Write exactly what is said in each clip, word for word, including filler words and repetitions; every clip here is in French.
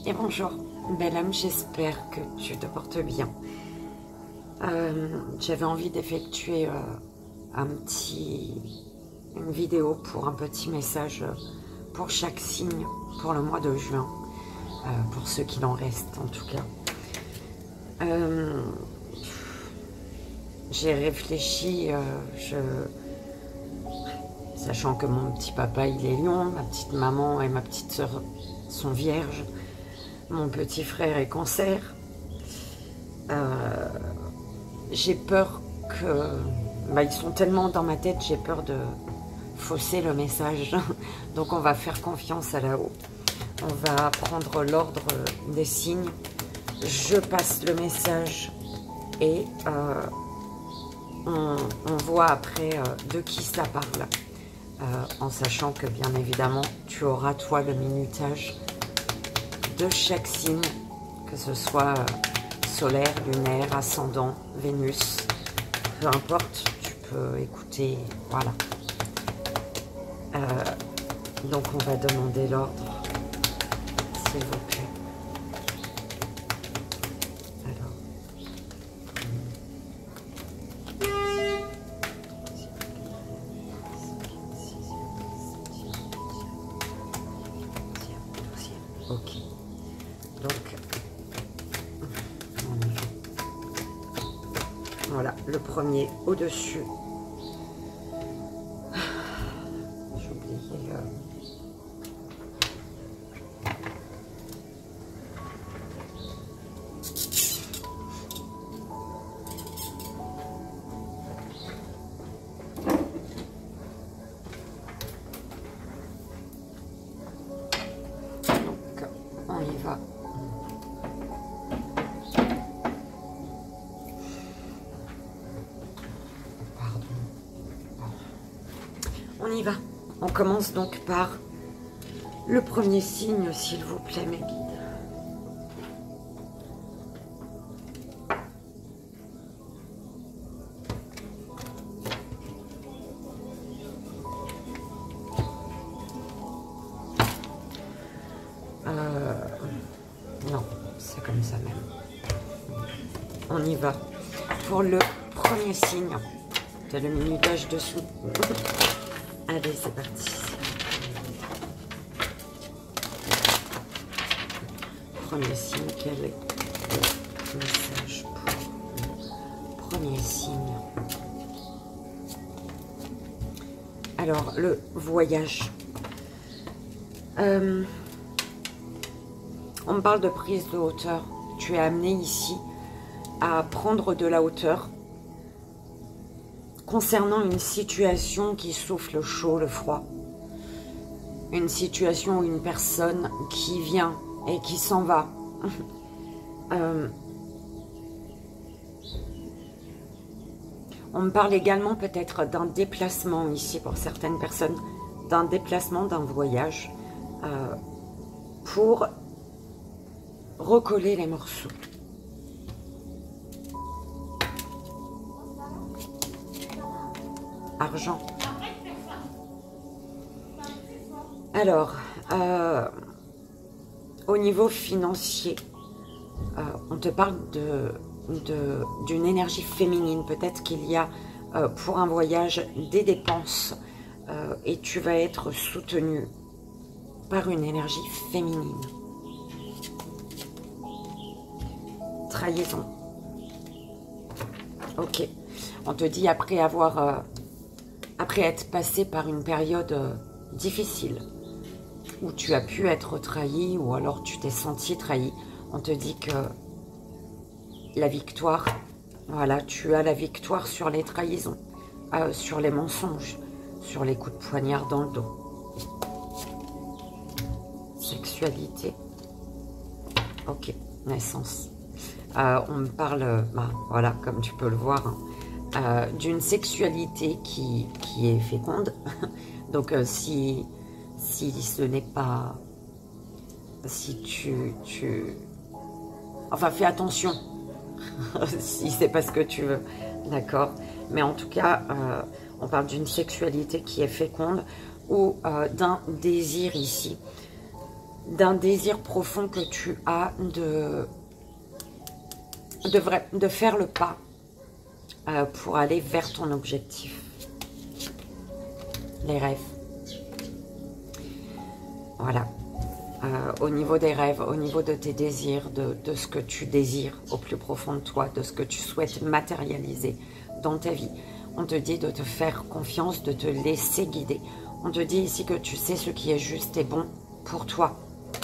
Et bonjour, belle âme, j'espère que tu te portes bien. Euh, J'avais envie d'effectuer euh, un petit, une vidéo pour un petit message pour chaque signe pour le mois de juin, euh, pour ceux qu'il en reste en tout cas. Euh, J'ai réfléchi, euh, je, sachant que mon petit papa il est lion, ma petite maman et ma petite soeur sont vierges, mon petit frère est cancer. Euh, j'ai peur que... Bah, ils sont tellement dans ma tête, j'ai peur de fausser le message. Donc on va faire confiance à là-haut. On va prendre l'ordre des signes. Je passe le message et euh, on, on voit après euh, de qui ça parle. Euh, en sachant que bien évidemment, tu auras toi le minutage de chaque signe, que ce soit euh, solaire, lunaire, ascendant, Vénus, peu importe, tu peux écouter, voilà. Euh, donc on va demander l'ordre, s'il vous plaît. Alors. Ok. Donc, voilà, le premier au-dessus. J'ai oublié. Euh... Donc, on y va. On y va. On commence donc par le premier signe, s'il vous plaît, mes guides. Euh, non, c'est comme ça même. On y va. Pour le premier signe, tu as le minutage dessous. Allez, c'est parti. Premier signe, quel est le message pour le premier signe? Alors, le voyage. Euh, on me parle de prise de hauteur. Tu es amené ici à prendre de la hauteur concernant une situation qui souffle chaud, le froid. Une situation ou une personne qui vient et qui s'en va. euh, on me parle également peut-être d'un déplacement ici pour certaines personnes, d'un déplacement, d'un voyage euh, pour recoller les morceaux. Argent. Alors, euh, au niveau financier, euh, on te parle de, de, d'une énergie féminine. Peut-être qu'il y a euh, pour un voyage des dépenses euh, et tu vas être soutenu par une énergie féminine. Trahison. Ok. On te dit après avoir... Euh, Après être passé par une période euh, difficile, où tu as pu être trahi, ou alors tu t'es senti trahi, on te dit que la victoire, voilà, tu as la victoire sur les trahisons, euh, sur les mensonges, sur les coups de poignard dans le dos. Sexualité. Ok, naissance. Euh, on me parle, bah, voilà, comme tu peux le voir, hein, Euh, d'une sexualité qui, qui est féconde. Donc euh, si, si ce n'est pas... Si tu... tu enfin, fais attention. Si c'est pas ce que tu veux. D'accord. Mais en tout cas, euh, on parle d'une sexualité qui est féconde ou euh, d'un désir ici d'un désir profond que tu as de, de, vrai, de faire le pas euh, pour aller vers ton objectif. Les rêves. Voilà. Euh, au niveau des rêves, au niveau de tes désirs, de, de ce que tu désires au plus profond de toi, de ce que tu souhaites matérialiser dans ta vie. On te dit de te faire confiance, de te laisser guider. On te dit ici que tu sais ce qui est juste et bon pour toi.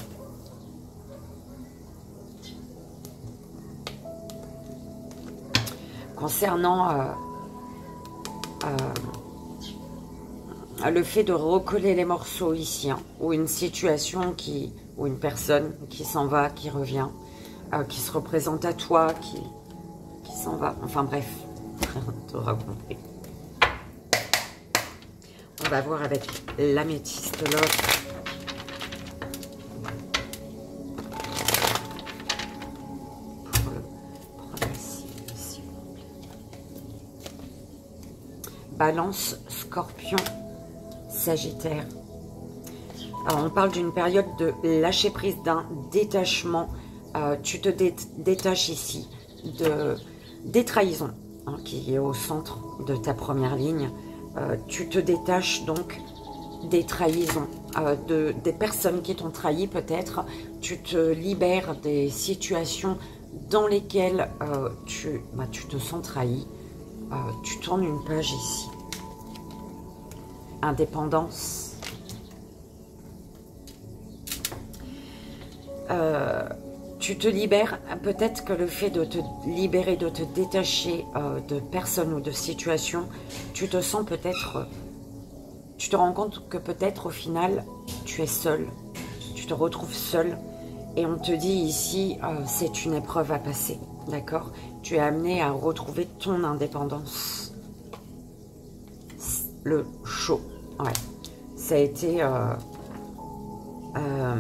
Concernant euh, euh, le fait de recoller les morceaux ici, hein, ou une situation qui, ou une personne qui s'en va, qui revient, euh, qui se représente à toi, qui, qui s'en va, enfin bref, tu auras compris. On va voir avec l'améthyste love. Pour le progressif, s'il vous plaît. Balance, Scorpion, Sagittaire. Alors, on parle d'une période de lâcher prise, d'un détachement. Euh, tu te dé détaches ici de, des trahisons, hein, qui est au centre de ta première ligne. Euh, tu te détaches donc des trahisons, euh, de, des personnes qui t'ont trahi peut-être. Tu te libères des situations dans lesquelles euh, tu, bah, tu te sens trahi. Euh, tu tournes une page ici. Indépendance. Euh, tu te libères, peut-être que le fait de te libérer, de te détacher euh, de personnes ou de situations, tu te sens peut-être, euh, tu te rends compte que peut-être au final, tu es seul, tu te retrouves seul, et on te dit ici, euh, c'est une épreuve à passer, d'accord? Tu es amené à retrouver ton indépendance. Le chaud, ouais, ça a été... Euh, euh,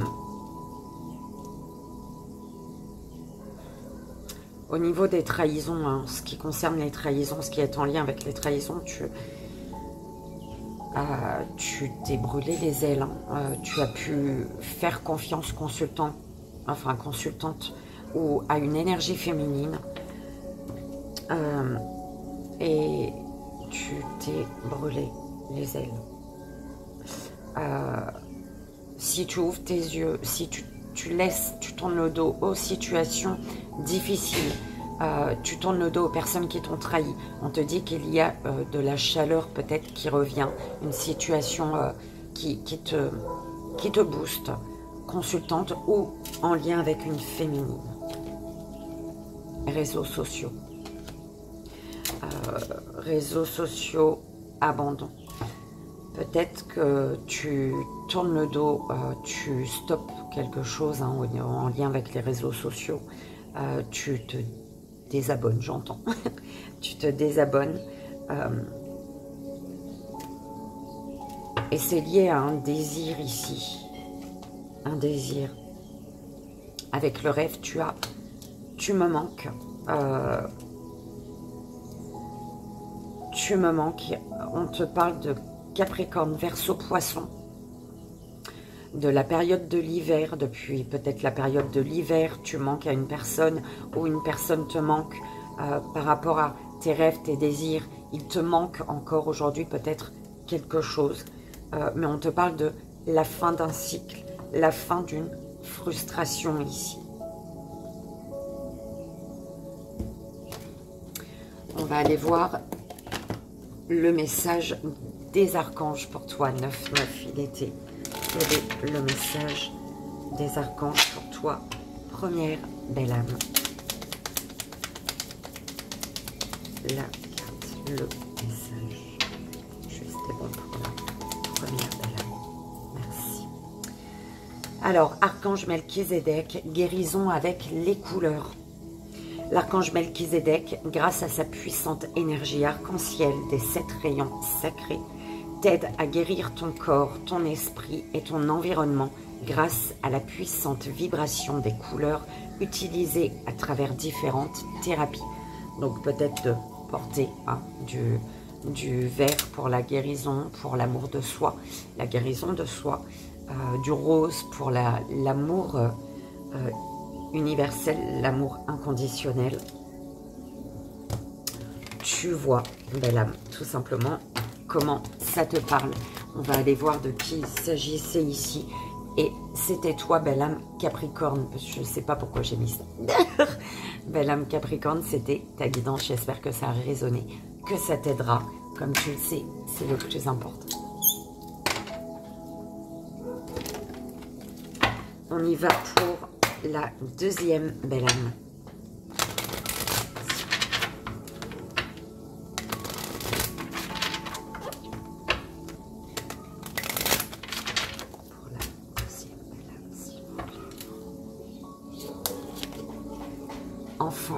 Au niveau des trahisons, hein, ce qui concerne les trahisons, ce qui est en lien avec les trahisons, tu euh, tu t'es brûlé les ailes. Hein. Euh, tu as pu faire confiance consultant, enfin consultante, ou à une énergie féminine. Euh, et tu t'es brûlé les ailes. Euh, si tu ouvres tes yeux, si tu tu laisses, tu tournes le dos aux situations difficiles, euh, tu tournes le dos aux personnes qui t'ont trahi. On te dit qu'il y a euh, de la chaleur peut-être qui revient, une situation euh, qui, qui, te, qui te booste, consultante ou en lien avec une féminine. Réseaux sociaux. Euh, réseaux sociaux, abandon. Peut-être que tu tournes le dos, euh, tu stoppes quelque chose hein, en lien avec les réseaux sociaux. Euh, tu te désabonnes, j'entends. Tu te désabonnes. Euh, et c'est lié à un désir ici. Un désir. Avec le rêve, tu as... Tu me manques. Euh, tu me manques. On te parle de Capricorne, Verseau, Poisson, de la période de l'hiver, depuis peut-être la période de l'hiver, tu manques à une personne ou une personne te manque euh, par rapport à tes rêves, tes désirs, il te manque encore aujourd'hui peut-être quelque chose, euh, mais on te parle de la fin d'un cycle, la fin d'une frustration ici. On va aller voir le message des archanges pour toi, neuf neuf, il était. Quel est le message des archanges pour toi, première belle âme? La carte, le message. Juste et bon pour la première belle âme. Merci. Alors, archange Melchizedek, guérison avec les couleurs. L'archange Melchizedek, grâce à sa puissante énergie arc-en-ciel des sept rayons sacrés, t'aide à guérir ton corps, ton esprit et ton environnement grâce à la puissante vibration des couleurs utilisées à travers différentes thérapies. Donc peut-être de porter hein, du, du vert pour la guérison, pour l'amour de soi, la guérison de soi. euh, du rose pour l'amour la, euh, universel, l'amour inconditionnel. Tu vois, belle âme, tout simplement, comment ça te parle. On va aller voir de qui il s'agissait ici. Et c'était toi, belle âme Capricorne. Je ne sais pas pourquoi j'ai mis ça. Belle âme Capricorne, c'était ta guidance. J'espère que ça a résonné, que ça t'aidera. Comme tu le sais, c'est le plus important. On y va pour la deuxième belle âme. Enfants.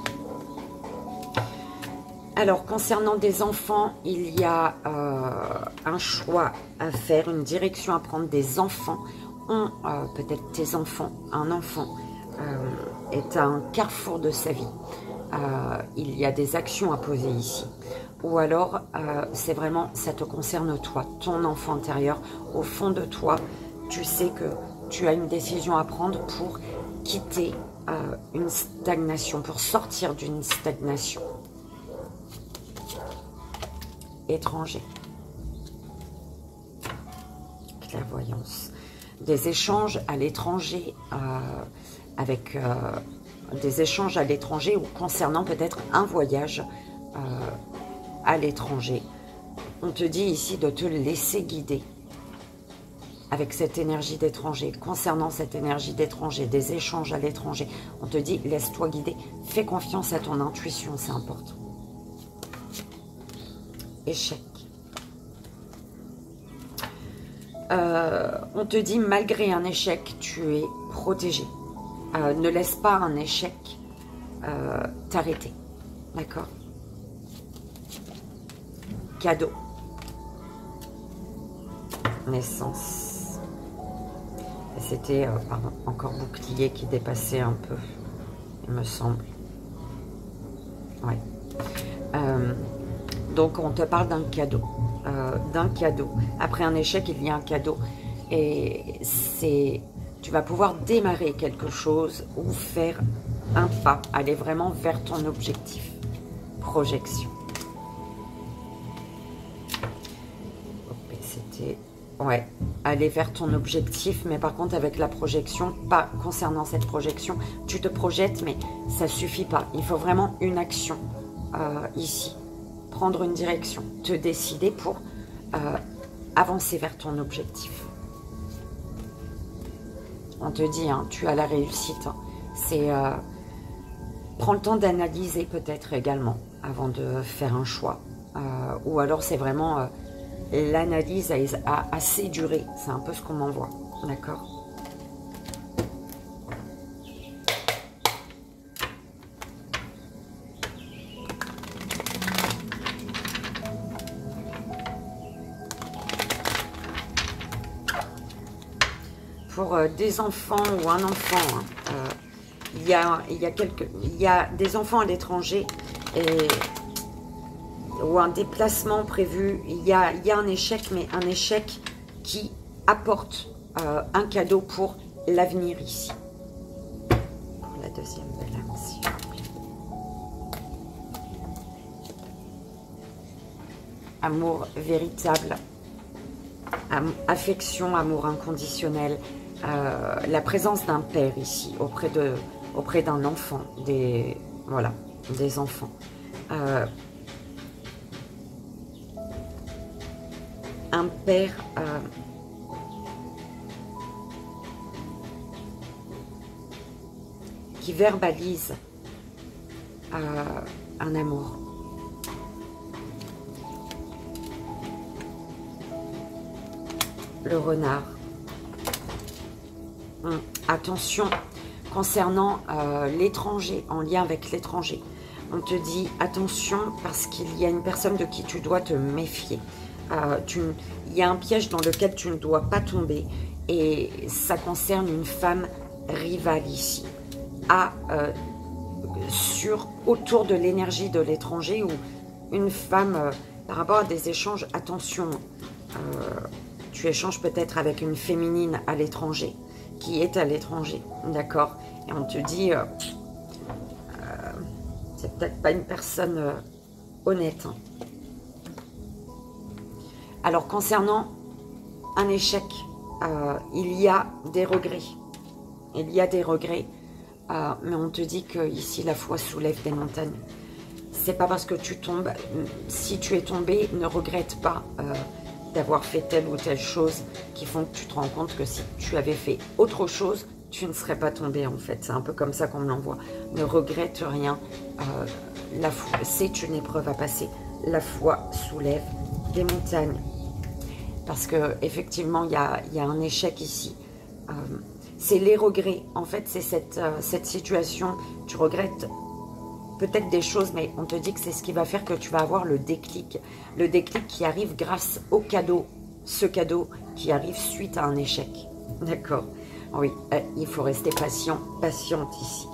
Alors, concernant des enfants, il y a euh, un choix à faire, une direction à prendre. Des enfants ont, euh, peut-être tes enfants, un enfant euh, est à un carrefour de sa vie. Euh, il y a des actions à poser ici. Ou alors, euh, c'est vraiment, ça te concerne toi, ton enfant intérieur. Au fond de toi, tu sais que tu as une décision à prendre pour quitter Euh, une stagnation, pour sortir d'une stagnation. Étranger. Clairvoyance. Des échanges à l'étranger, euh, avec euh, des échanges à l'étranger ou concernant peut-être un voyage euh, à l'étranger. On te dit ici de te laisser guider avec cette énergie d'étranger, concernant cette énergie d'étranger, des échanges à l'étranger. On te dit, laisse-toi guider, fais confiance à ton intuition, c'est important. Échec. Euh, on te dit, malgré un échec, tu es protégé. Euh, ne laisse pas un échec euh, t'arrêter. D'accord? Cadeau. Naissance. C'était, euh, pardon, encore bouclier qui dépassait un peu, il me semble. Ouais. Euh, donc, on te parle d'un cadeau. Euh, d'un cadeau. Après un échec, il y a un cadeau. Et c'est, tu vas pouvoir démarrer quelque chose ou faire un pas, aller vraiment vers ton objectif. Projection. C'était... Ouais, aller vers ton objectif, mais par contre avec la projection, pas concernant cette projection, tu te projettes, mais ça suffit pas. Il faut vraiment une action euh, ici, prendre une direction, te décider pour euh, avancer vers ton objectif. On te dit, hein, tu as la réussite. Hein. C'est euh, prends le temps d'analyser peut-être également avant de faire un choix, euh, ou alors c'est vraiment euh, l'analyse a, a assez duré, c'est un peu ce qu'on m'envoie, d'accord? Pour euh, des enfants ou un enfant, hein, euh, il y a, il y a quelques, il y a des enfants à l'étranger et ou un déplacement prévu, il y a, il y a un échec, mais un échec qui apporte euh, un cadeau pour l'avenir ici. Pour la deuxième belle âme, s'il vous plaît. Amour véritable, am affection, amour inconditionnel, euh, la présence d'un père ici, auprès de, auprès d'un enfant, des, voilà, des enfants. Euh, un père euh, qui verbalise euh, un amour. Le renard. Hum, attention, concernant euh, l'étranger, en lien avec l'étranger, on te dit attention parce qu'il y a une personne de qui tu dois te méfier. Euh, tu, il y a un piège dans lequel tu ne dois pas tomber et ça concerne une femme rivale ici, à, euh, sur, autour de l'énergie de l'étranger ou une femme euh, par rapport à des échanges. Attention, euh, tu échanges peut-être avec une féminine à l'étranger, qui est à l'étranger, d'accord? Et on te dit, euh, euh, c'est peut-être pas une personne euh, honnête. Hein. Alors, concernant un échec, euh, il y a des regrets. Il y a des regrets, euh, mais on te dit que ici la foi soulève des montagnes. C'est pas parce que tu tombes, si tu es tombé, ne regrette pas euh, d'avoir fait telle ou telle chose qui font que tu te rends compte que si tu avais fait autre chose, tu ne serais pas tombé en fait. C'est un peu comme ça qu'on me l'envoie. Ne regrette rien. Euh, la foi, c'est une épreuve à passer. La foi soulève des montagnes. Parce que effectivement, il y a, y a un échec ici. Euh, c'est les regrets. En fait, c'est cette, euh, cette situation. Tu regrettes peut-être des choses, mais on te dit que c'est ce qui va faire que tu vas avoir le déclic. Le déclic qui arrive grâce au cadeau. Ce cadeau qui arrive suite à un échec. D'accord? Oui, euh, il faut rester patient, patiente ici.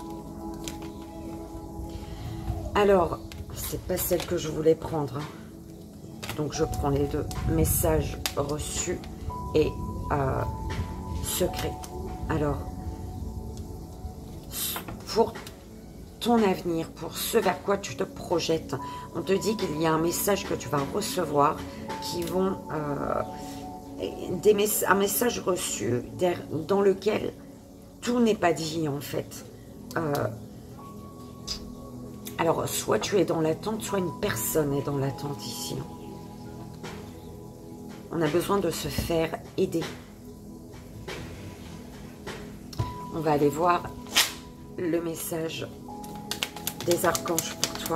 Alors, c'est pas celle que je voulais prendre. Hein. Donc, je prends les deux. Messages reçus et euh, secrets. Alors, pour ton avenir, pour ce vers quoi tu te projettes, on te dit qu'il y a un message que tu vas recevoir qui vont... Euh, des mess un message reçu dans lequel tout n'est pas dit en fait. Euh, alors, soit tu es dans l'attente, soit une personne est dans l'attente ici. On a besoin de se faire aider. On va aller voir le message des archanges pour toi.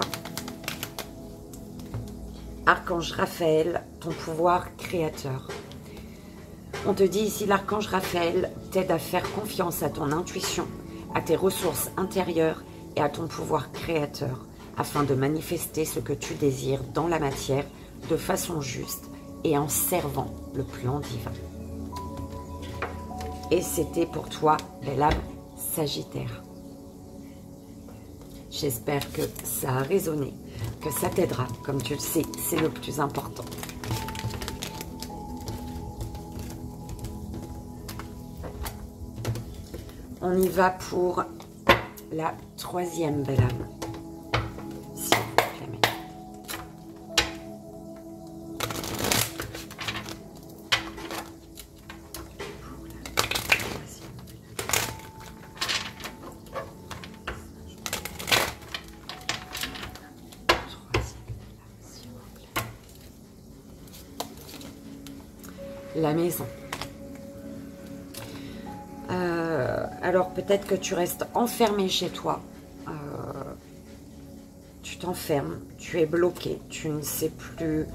Archange Raphaël, ton pouvoir créateur. On te dit ici, l'archange Raphaël t'aide à faire confiance à ton intuition, à tes ressources intérieures et à ton pouvoir créateur, afin de manifester ce que tu désires dans la matière de façon juste et en servant le plan divin. Et c'était pour toi, belle âme Sagittaire. J'espère que ça a résonné, que ça t'aidera. Comme tu le sais, c'est le plus important. On y va pour la troisième belle âme. S'il vous plaît. La maison. Euh, alors peut-être que tu restes enfermé chez toi. Euh, tu t'enfermes, tu es bloqué, tu ne sais plus.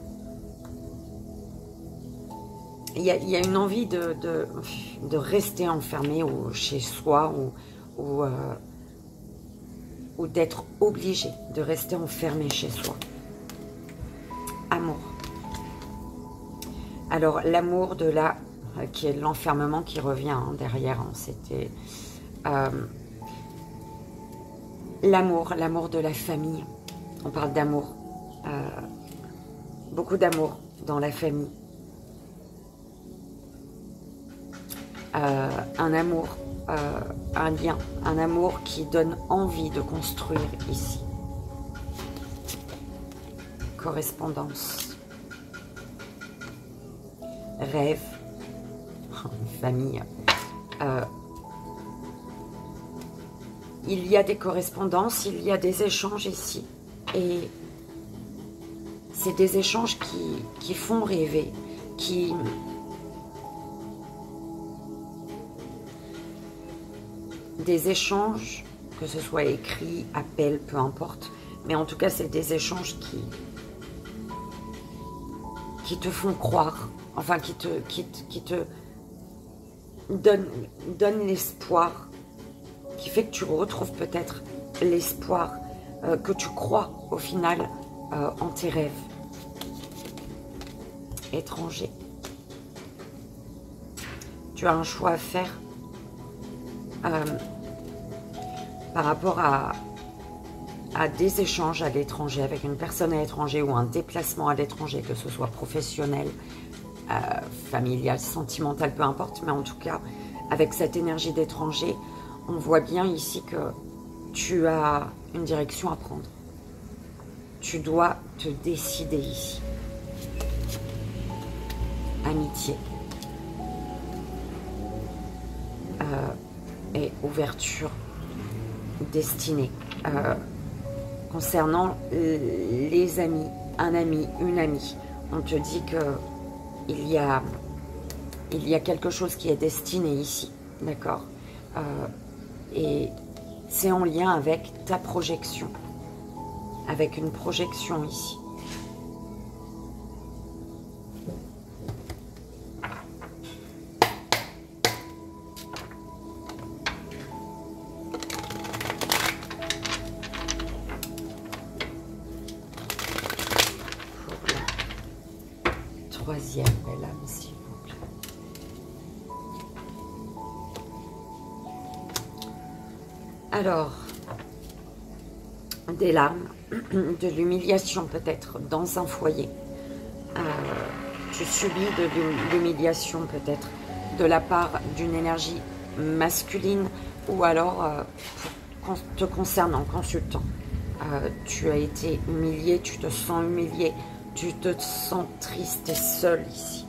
Il y a, il y a une envie de, de, de rester enfermé ou chez soi ou, ou, euh, ou d'être obligé de rester enfermé chez soi. Amour. Alors, l'amour de la... qui est l'enfermement qui revient hein, derrière. Hein, C'était... Euh, l'amour, l'amour de la famille. On parle d'amour. Euh, beaucoup d'amour dans la famille. Euh, un amour, euh, un lien, un amour qui donne envie de construire ici. Correspondance. Rêve, famille. Euh, il y a des correspondances, il y a des échanges ici. Et c'est des échanges qui, qui font rêver, qui... Des échanges, que ce soit écrit, appel, peu importe. Mais en tout cas, c'est des échanges qui... qui te font croire. Enfin, qui te, qui te, qui te donne, donne l'espoir, qui fait que tu retrouves peut-être l'espoir, euh, que tu crois au final euh, en tes rêves. Étranger. Tu as un choix à faire euh, par rapport à, à des échanges à l'étranger, avec une personne à l'étranger ou un déplacement à l'étranger, que ce soit professionnel, euh, familiale, sentimentale, peu importe, mais en tout cas, avec cette énergie d'étranger, on voit bien ici que tu as une direction à prendre. Tu dois te décider ici. Amitié. Euh, et ouverture. Destinée. Euh, concernant les amis, un ami, une amie, on te dit que il y a, il y a quelque chose qui est destiné ici. D'accord, euh, et c'est en lien avec ta projection. Avec une projection ici. Troisième belle âme, s'il vous plaît. Alors, des larmes, de l'humiliation peut-être dans un foyer. Euh, tu subis de l'humiliation peut-être de la part d'une énergie masculine ou alors euh, pour, te concernant, consultant. Euh, tu as été humilié, tu te sens humilié, tu te sens triste et seul ici.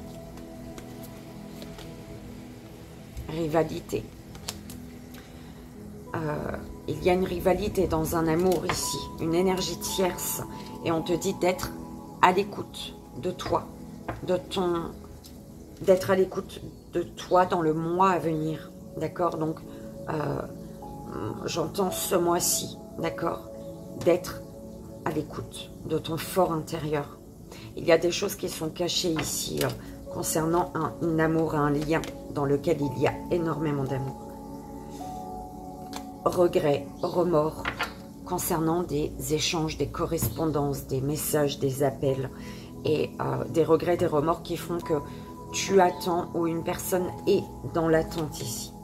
Rivalité. Euh, il y a une rivalité dans un amour ici, une énergie tierce, et on te dit d'être à l'écoute de toi, de ton, d'être à l'écoute de toi dans le mois à venir, d'accord? Donc, euh, j'entends ce mois-ci, d'accord? D'être à l'écoute de ton fort intérieur. Il y a des choses qui sont cachées ici euh, concernant un, un amour, un lien dans lequel il y a énormément d'amour. Regrets, remords concernant des échanges, des correspondances, des messages, des appels et euh, des regrets, des remords qui font que tu attends ou une personne est dans l'attente ici.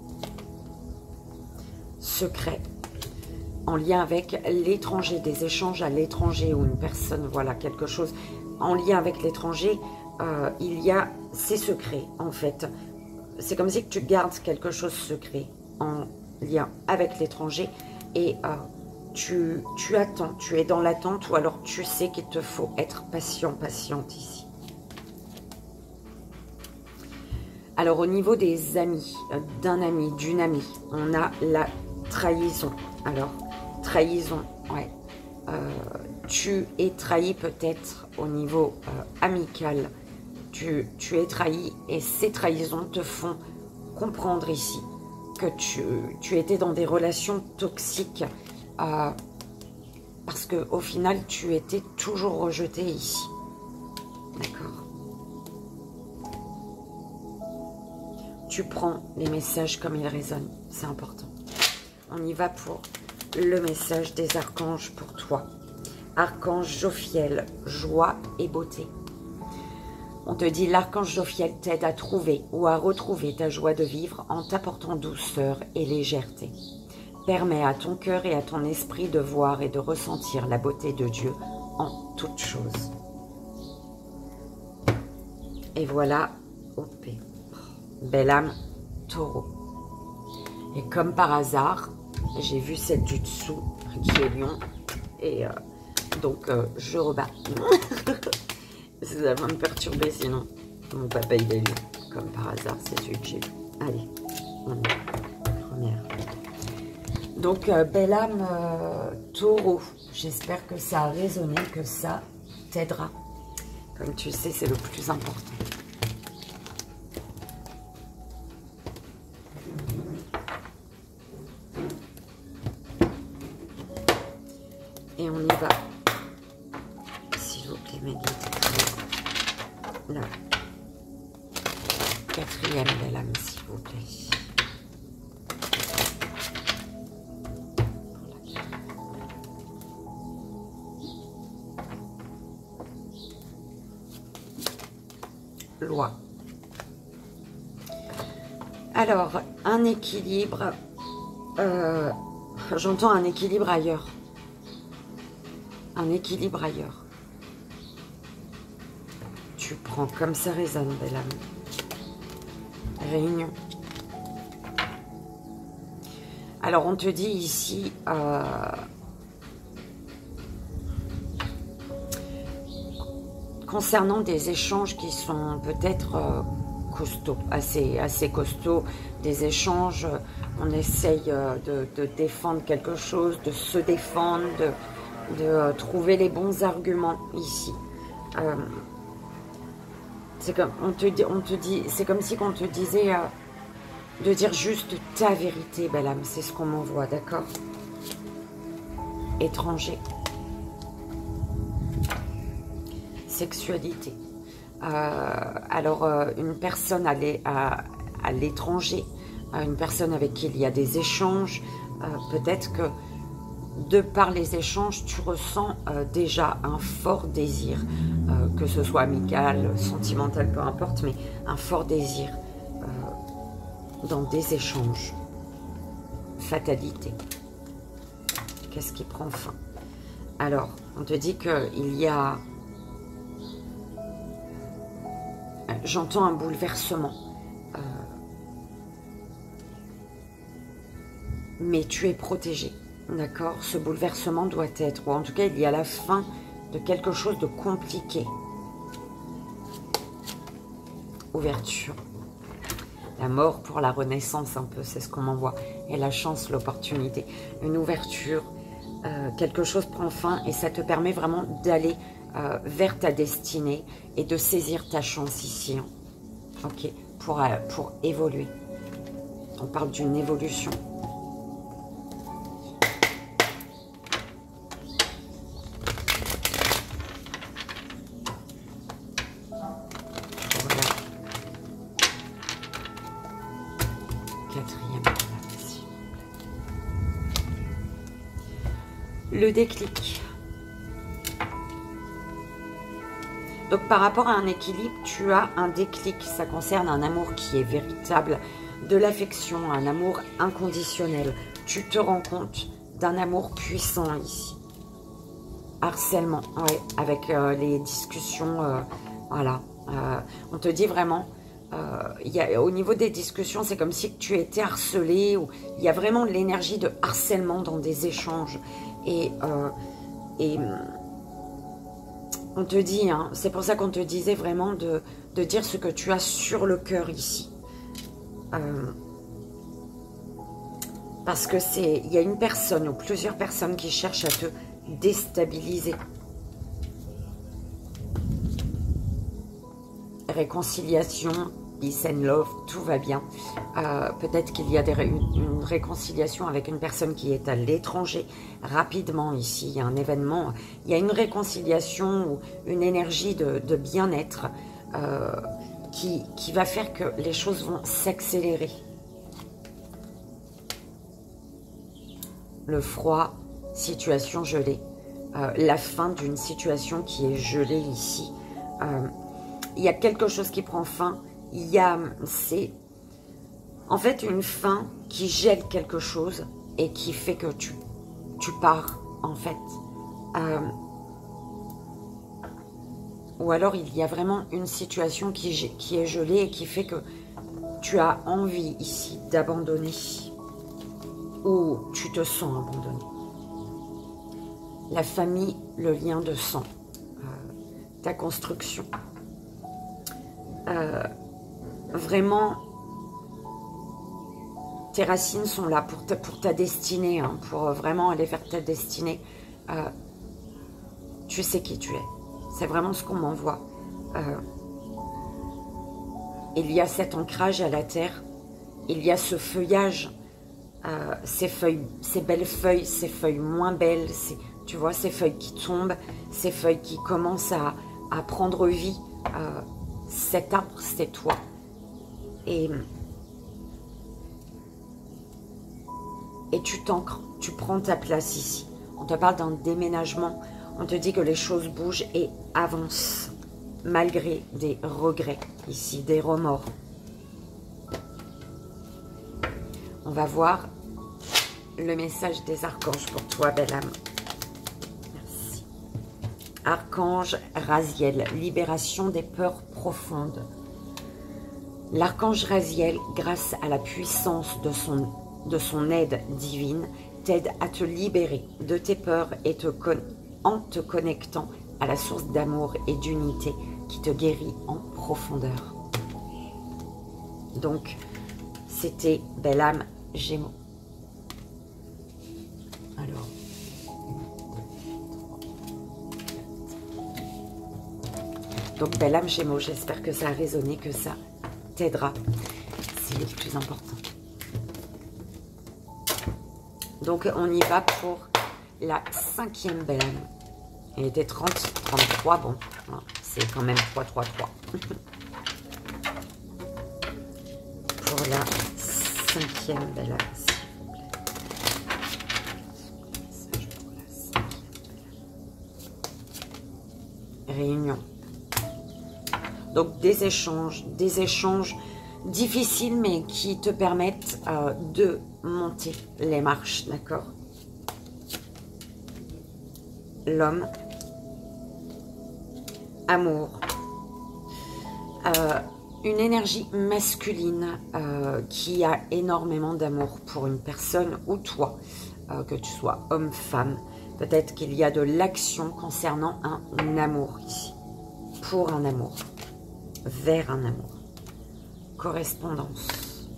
Secret, en lien avec l'étranger, des échanges à l'étranger ou une personne, voilà, quelque chose en lien avec l'étranger, euh, il y a ces secrets en fait. C'est comme si tu gardes quelque chose secret en lien avec l'étranger et euh, tu, tu attends, tu es dans l'attente ou alors tu sais qu'il te faut être patient, patiente ici. Alors au niveau des amis, euh, d'un ami, d'une amie, on a la trahison. Alors, trahison, ouais. Euh, tu es trahi peut-être au niveau euh, amical. Tu, tu es trahi et ces trahisons te font comprendre ici que tu, tu étais dans des relations toxiques euh, parce que au final tu étais toujours rejeté ici. D'accord. Tu prends les messages comme ils résonnent, c'est important. On y va pour le message des archanges pour toi. Archange Jophiel, joie et beauté. On te dit, l'archange Jophiel t'aide à trouver ou à retrouver ta joie de vivre en t'apportant douceur et légèreté. Permets à ton cœur et à ton esprit de voir et de ressentir la beauté de Dieu en toutes choses. Et voilà, O P. Belle âme, taureau. Et comme par hasard, j'ai vu celle du dessous qui est lion. Et euh, donc, euh, je rebats. Ça va me perturber sinon. Mon papa, il est lion. Comme par hasard, c'est celui que j'ai vu. Allez, on y va. Première. Donc, euh, belle âme, euh, taureau. J'espère que ça a résonné, que ça t'aidera. Comme tu sais, c'est le plus important. Et on y va. S'il vous plaît, mes guides. Là. Quatrième belle âme, s'il vous plaît. Loi. Alors, un équilibre. Euh, J'entends un équilibre ailleurs. Un équilibre ailleurs. tu prends comme ça résonne, belle âme. Réunion. Alors, on te dit ici... Euh, concernant des échanges qui sont peut-être euh, costauds, assez, assez costauds, des échanges, on essaye euh, de, de défendre quelque chose, de se défendre, de, de euh, trouver les bons arguments ici. Euh, c'est comme on te dit, on te dit, c'est comme si on te disait euh, de dire juste ta vérité, belle âme. C'est ce qu'on m'envoie, d'accord? Étranger. Sexualité. Euh, alors, euh, une personne à l'étranger, euh, une personne avec qui il y a des échanges, euh, peut-être que de par les échanges, tu ressens euh, déjà un fort désir, euh, que ce soit amical, sentimental, peu importe, mais un fort désir euh, dans des échanges. Fatalité. Qu'est-ce qui prend fin? Alors, on te dit qu'il y a... J'entends un bouleversement. Euh, mais tu es protégé. D'accord? Ce bouleversement doit être, ou en tout cas, il y a la fin de quelque chose de compliqué. Ouverture. La mort pour la renaissance, un peu, c'est ce qu'on m'envoie. Et la chance, l'opportunité. Une ouverture, euh, quelque chose prend fin et ça te permet vraiment d'aller euh, vers ta destinée et de saisir ta chance ici. Hein. Ok, pour, euh, pour évoluer. On parle d'une évolution. Le déclic. Donc par rapport à un équilibre, tu as un déclic. Ça concerne un amour qui est véritable, de l'affection, un amour inconditionnel. Tu te rends compte d'un amour puissant ici. Harcèlement, ouais, avec euh, les discussions, euh, voilà. Euh, on te dit vraiment, euh, y a, au niveau des discussions, c'est comme si tu étais harcelé, ou il y a vraiment l'énergie de harcèlement dans des échanges. Et, euh, et on te dit, hein, c'est pour ça qu'on te disait vraiment de, de dire ce que tu as sur le cœur ici. Euh, parce que c'est, il y a une personne ou plusieurs personnes qui cherchent à te déstabiliser. Réconciliation, peace and love, tout va bien. Euh, Peut-être qu'il y a des ré une, une réconciliation avec une personne qui est à l'étranger. Rapidement ici, il y a un événement, il y a une réconciliation ou une énergie de, de bien-être euh, qui, qui va faire que les choses vont s'accélérer. Le froid, situation gelée. Euh, la fin d'une situation qui est gelée ici. Euh, il y a quelque chose qui prend fin. Il y a, c'est en fait une fin qui gèle quelque chose et qui fait que tu, tu pars, en fait. Euh, ou alors il y a vraiment une situation qui, qui est gelée et qui fait que tu as envie ici d'abandonner. Ou tu te sens abandonné. La famille, le lien de sang. Euh, ta construction. Euh, vraiment, tes racines sont là pour ta, pour ta destinée, hein, pour vraiment aller vers ta destinée. Euh, tu sais qui tu es. C'est vraiment ce qu'on m'envoie. Euh, il y a cet ancrage à la terre. Il y a ce feuillage. Euh, ces feuilles, ces belles feuilles, ces feuilles moins belles. Tu vois, ces feuilles qui tombent. Ces feuilles qui commencent à, à prendre vie. Euh, cet arbre, c'est toi. Et... Et tu t'ancres, tu prends ta place ici. On te parle d'un déménagement. On te dit que les choses bougent et avancent. Malgré des regrets ici, des remords. On va voir le message des archanges pour toi, belle âme. Merci. Archange Raziel, libération des peurs profondes. L'archange Raziel, grâce à la puissance de son, de son aide divine, t'aide à te libérer de tes peurs et te en te connectant à la source d'amour et d'unité qui te guérit en profondeur. Donc, c'était Belle Âme Gémeaux. Alors, donc Belle Âme Gémeaux, j'espère que ça a résonné, que ça t'aidera. C'est le plus important. Donc, on y va pour la cinquième Belle Âme. Elle était trente, trente-trois, bon, c'est quand même trois, trois, trois. Pour la cinquième Belle Âme, s'il vous plaît. Réunion. Donc, des échanges, des échanges difficiles, mais qui te permettent euh, de monter les marches, d'accord? L'homme. Amour. Euh, une énergie masculine euh, qui a énormément d'amour pour une personne ou toi, euh, que tu sois homme, femme. Peut-être qu'il y a de l'action concernant un amour ici. Pour un amour. Vers un amour. Correspondance.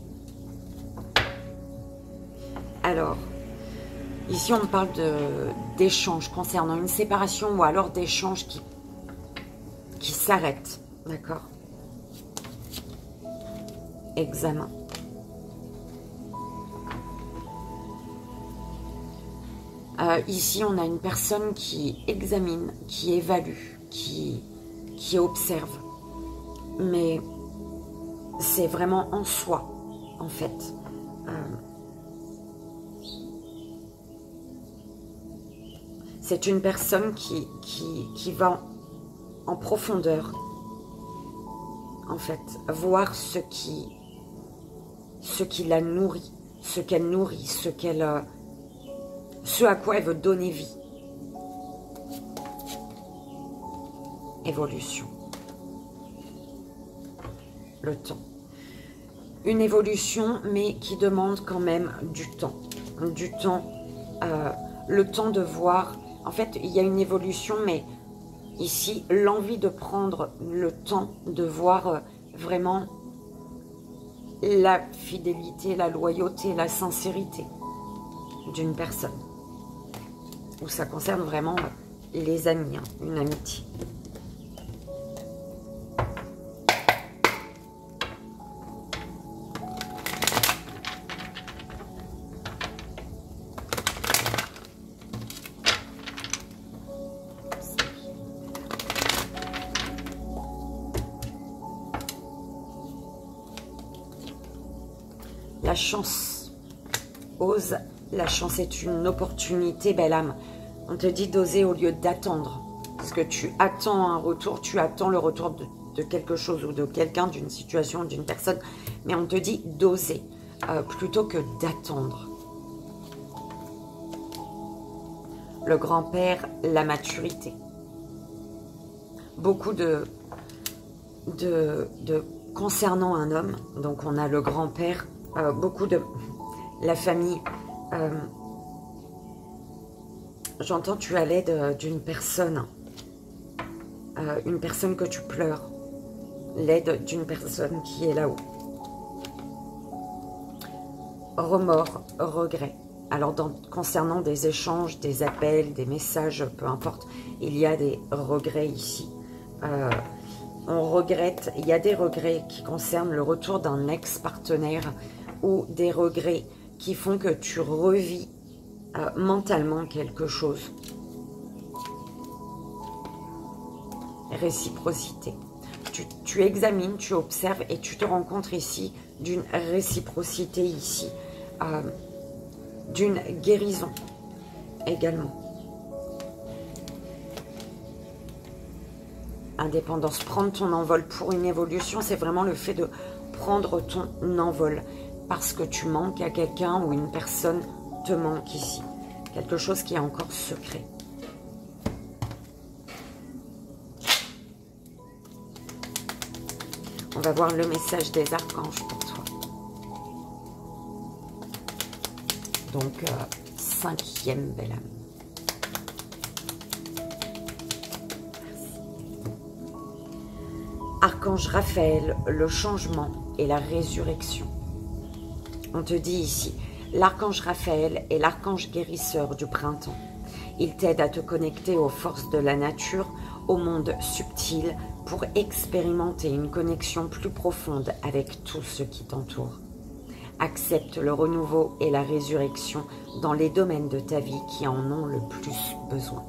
Alors, ici on parle d'échanges concernant une séparation ou alors d'échanges qui, qui s'arrêtent. D'accord? Examen. Euh, ici, on a une personne qui examine, qui évalue, qui, qui observe. Mais c'est vraiment en soi, en fait. Euh, c'est une personne qui, qui, qui va en, en profondeur, en fait, voir ce qui, ce qui la nourrit, ce qu'elle nourrit, ce qu'elle... Euh, ce à quoi elle veut donner vie. Évolution. Le temps. Une évolution, mais qui demande quand même du temps. Du temps, euh, le temps de voir. En fait, il y a une évolution, mais ici, l'envie de prendre le temps de voir euh, vraiment la fidélité, la loyauté, la sincérité d'une personne. Où ça concerne vraiment les amis, hein, une amitié. La chance. Ose. La chance est une opportunité, belle âme. On te dit d'oser au lieu d'attendre. Parce que tu attends un retour, tu attends le retour de, de quelque chose ou de quelqu'un, d'une situation, d'une personne. Mais on te dit d'oser euh, plutôt que d'attendre. Le grand-père, la maturité. Beaucoup de, de, de... Concernant un homme, donc on a le grand-père, euh, beaucoup de... La famille... Euh, J'entends tu as l'aide d'une personne, euh, une personne que tu pleures, l'aide d'une personne qui est là-haut. Remords, regrets. Alors dans, concernant des échanges, des appels, des messages, peu importe, il y a des regrets ici. Euh, on regrette, il y a des regrets qui concernent le retour d'un ex-partenaire ou des regrets qui font que tu revis euh, mentalement quelque chose. Réciprocité. Tu, tu examines, tu observes et tu te rends compte ici d'une réciprocité ici, euh, d'une guérison également. Indépendance, prendre ton envol pour une évolution, c'est vraiment le fait de prendre ton envol parce que tu manques à quelqu'un ou une personne te manque ici. Quelque chose qui est encore secret. On va voir le message des archanges pour toi. Donc, euh, cinquième belle âme. Archange Raphaël, le changement et la résurrection. On te dit ici, l'archange Raphaël est l'archange guérisseur du printemps. Il t'aide à te connecter aux forces de la nature, au monde subtil, pour expérimenter une connexion plus profonde avec tout ce qui t'entoure. Accepte le renouveau et la résurrection dans les domaines de ta vie qui en ont le plus besoin.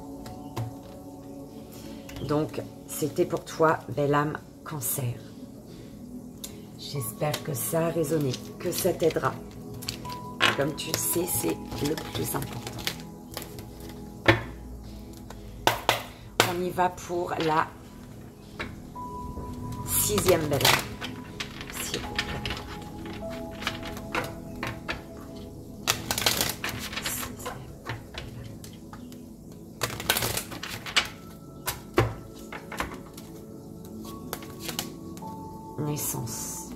Donc, c'était pour toi, belle âme Cancer. J'espère que ça a résonné, que ça t'aidera. Comme tu le sais, c'est le plus important. On y va pour la sixième belle âme. S'il vous plaît. Naissance.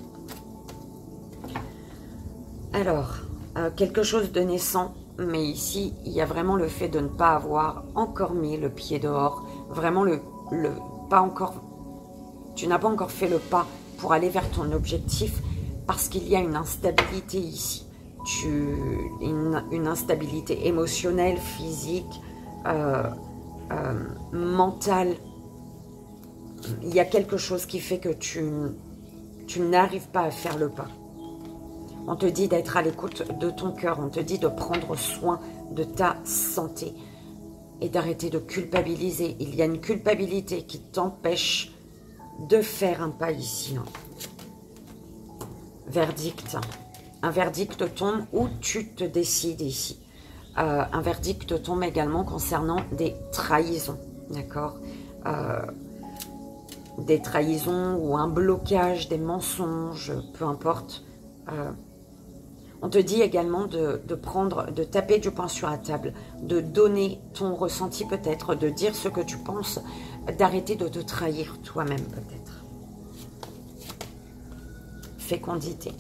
Alors, euh, quelque chose de naissant, mais ici, il y a vraiment le fait de ne pas avoir encore mis le pied dehors, vraiment le, le pas encore, tu n'as pas encore fait le pas pour aller vers ton objectif, parce qu'il y a une instabilité ici, tu, une, une instabilité émotionnelle, physique, euh, euh, mentale. Il y a quelque chose qui fait que tu, tu n'arrives pas à faire le pas. On te dit d'être à l'écoute de ton cœur, on te dit de prendre soin de ta santé et d'arrêter de culpabiliser. Il y a une culpabilité qui t'empêche de faire un pas ici. Verdict. Un verdict tombe où tu te décides ici. Euh, un verdict tombe également concernant des trahisons, d'accord euh, des trahisons ou un blocage, des mensonges, peu importe. Euh, on te dit également de, de prendre, de taper du poing sur la table, de donner ton ressenti peut-être, de dire ce que tu penses, d'arrêter de te trahir toi-même peut-être. Fécondité.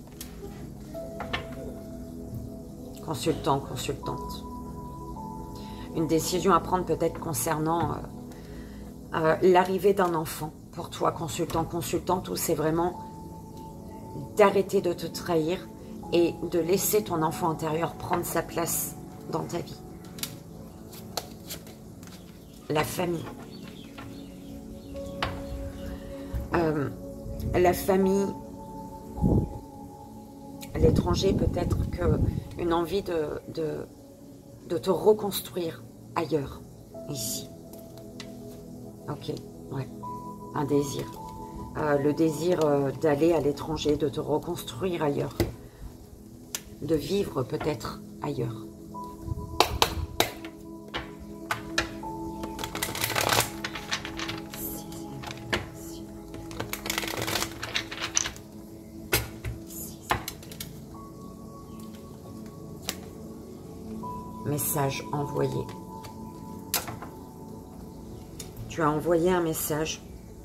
Consultant, consultante. Une décision à prendre peut-être concernant euh, euh, l'arrivée d'un enfant. Pour toi, consultant, consultante, où c'est vraiment d'arrêter de te trahir et de laisser ton enfant intérieur prendre sa place dans ta vie. La famille. Euh, la famille, l'étranger, peut-être qu'une envie de, de, de te reconstruire ailleurs, ici. Ok, ouais. Un désir. Euh, le désir euh, d'aller à l'étranger, de te reconstruire ailleurs. De vivre peut-être ailleurs. Message envoyé. Tu as envoyé un message.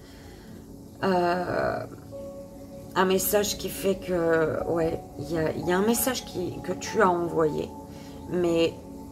Euh, un message qui fait que, ouais, il y a, y a un message qui, que tu as envoyé, mais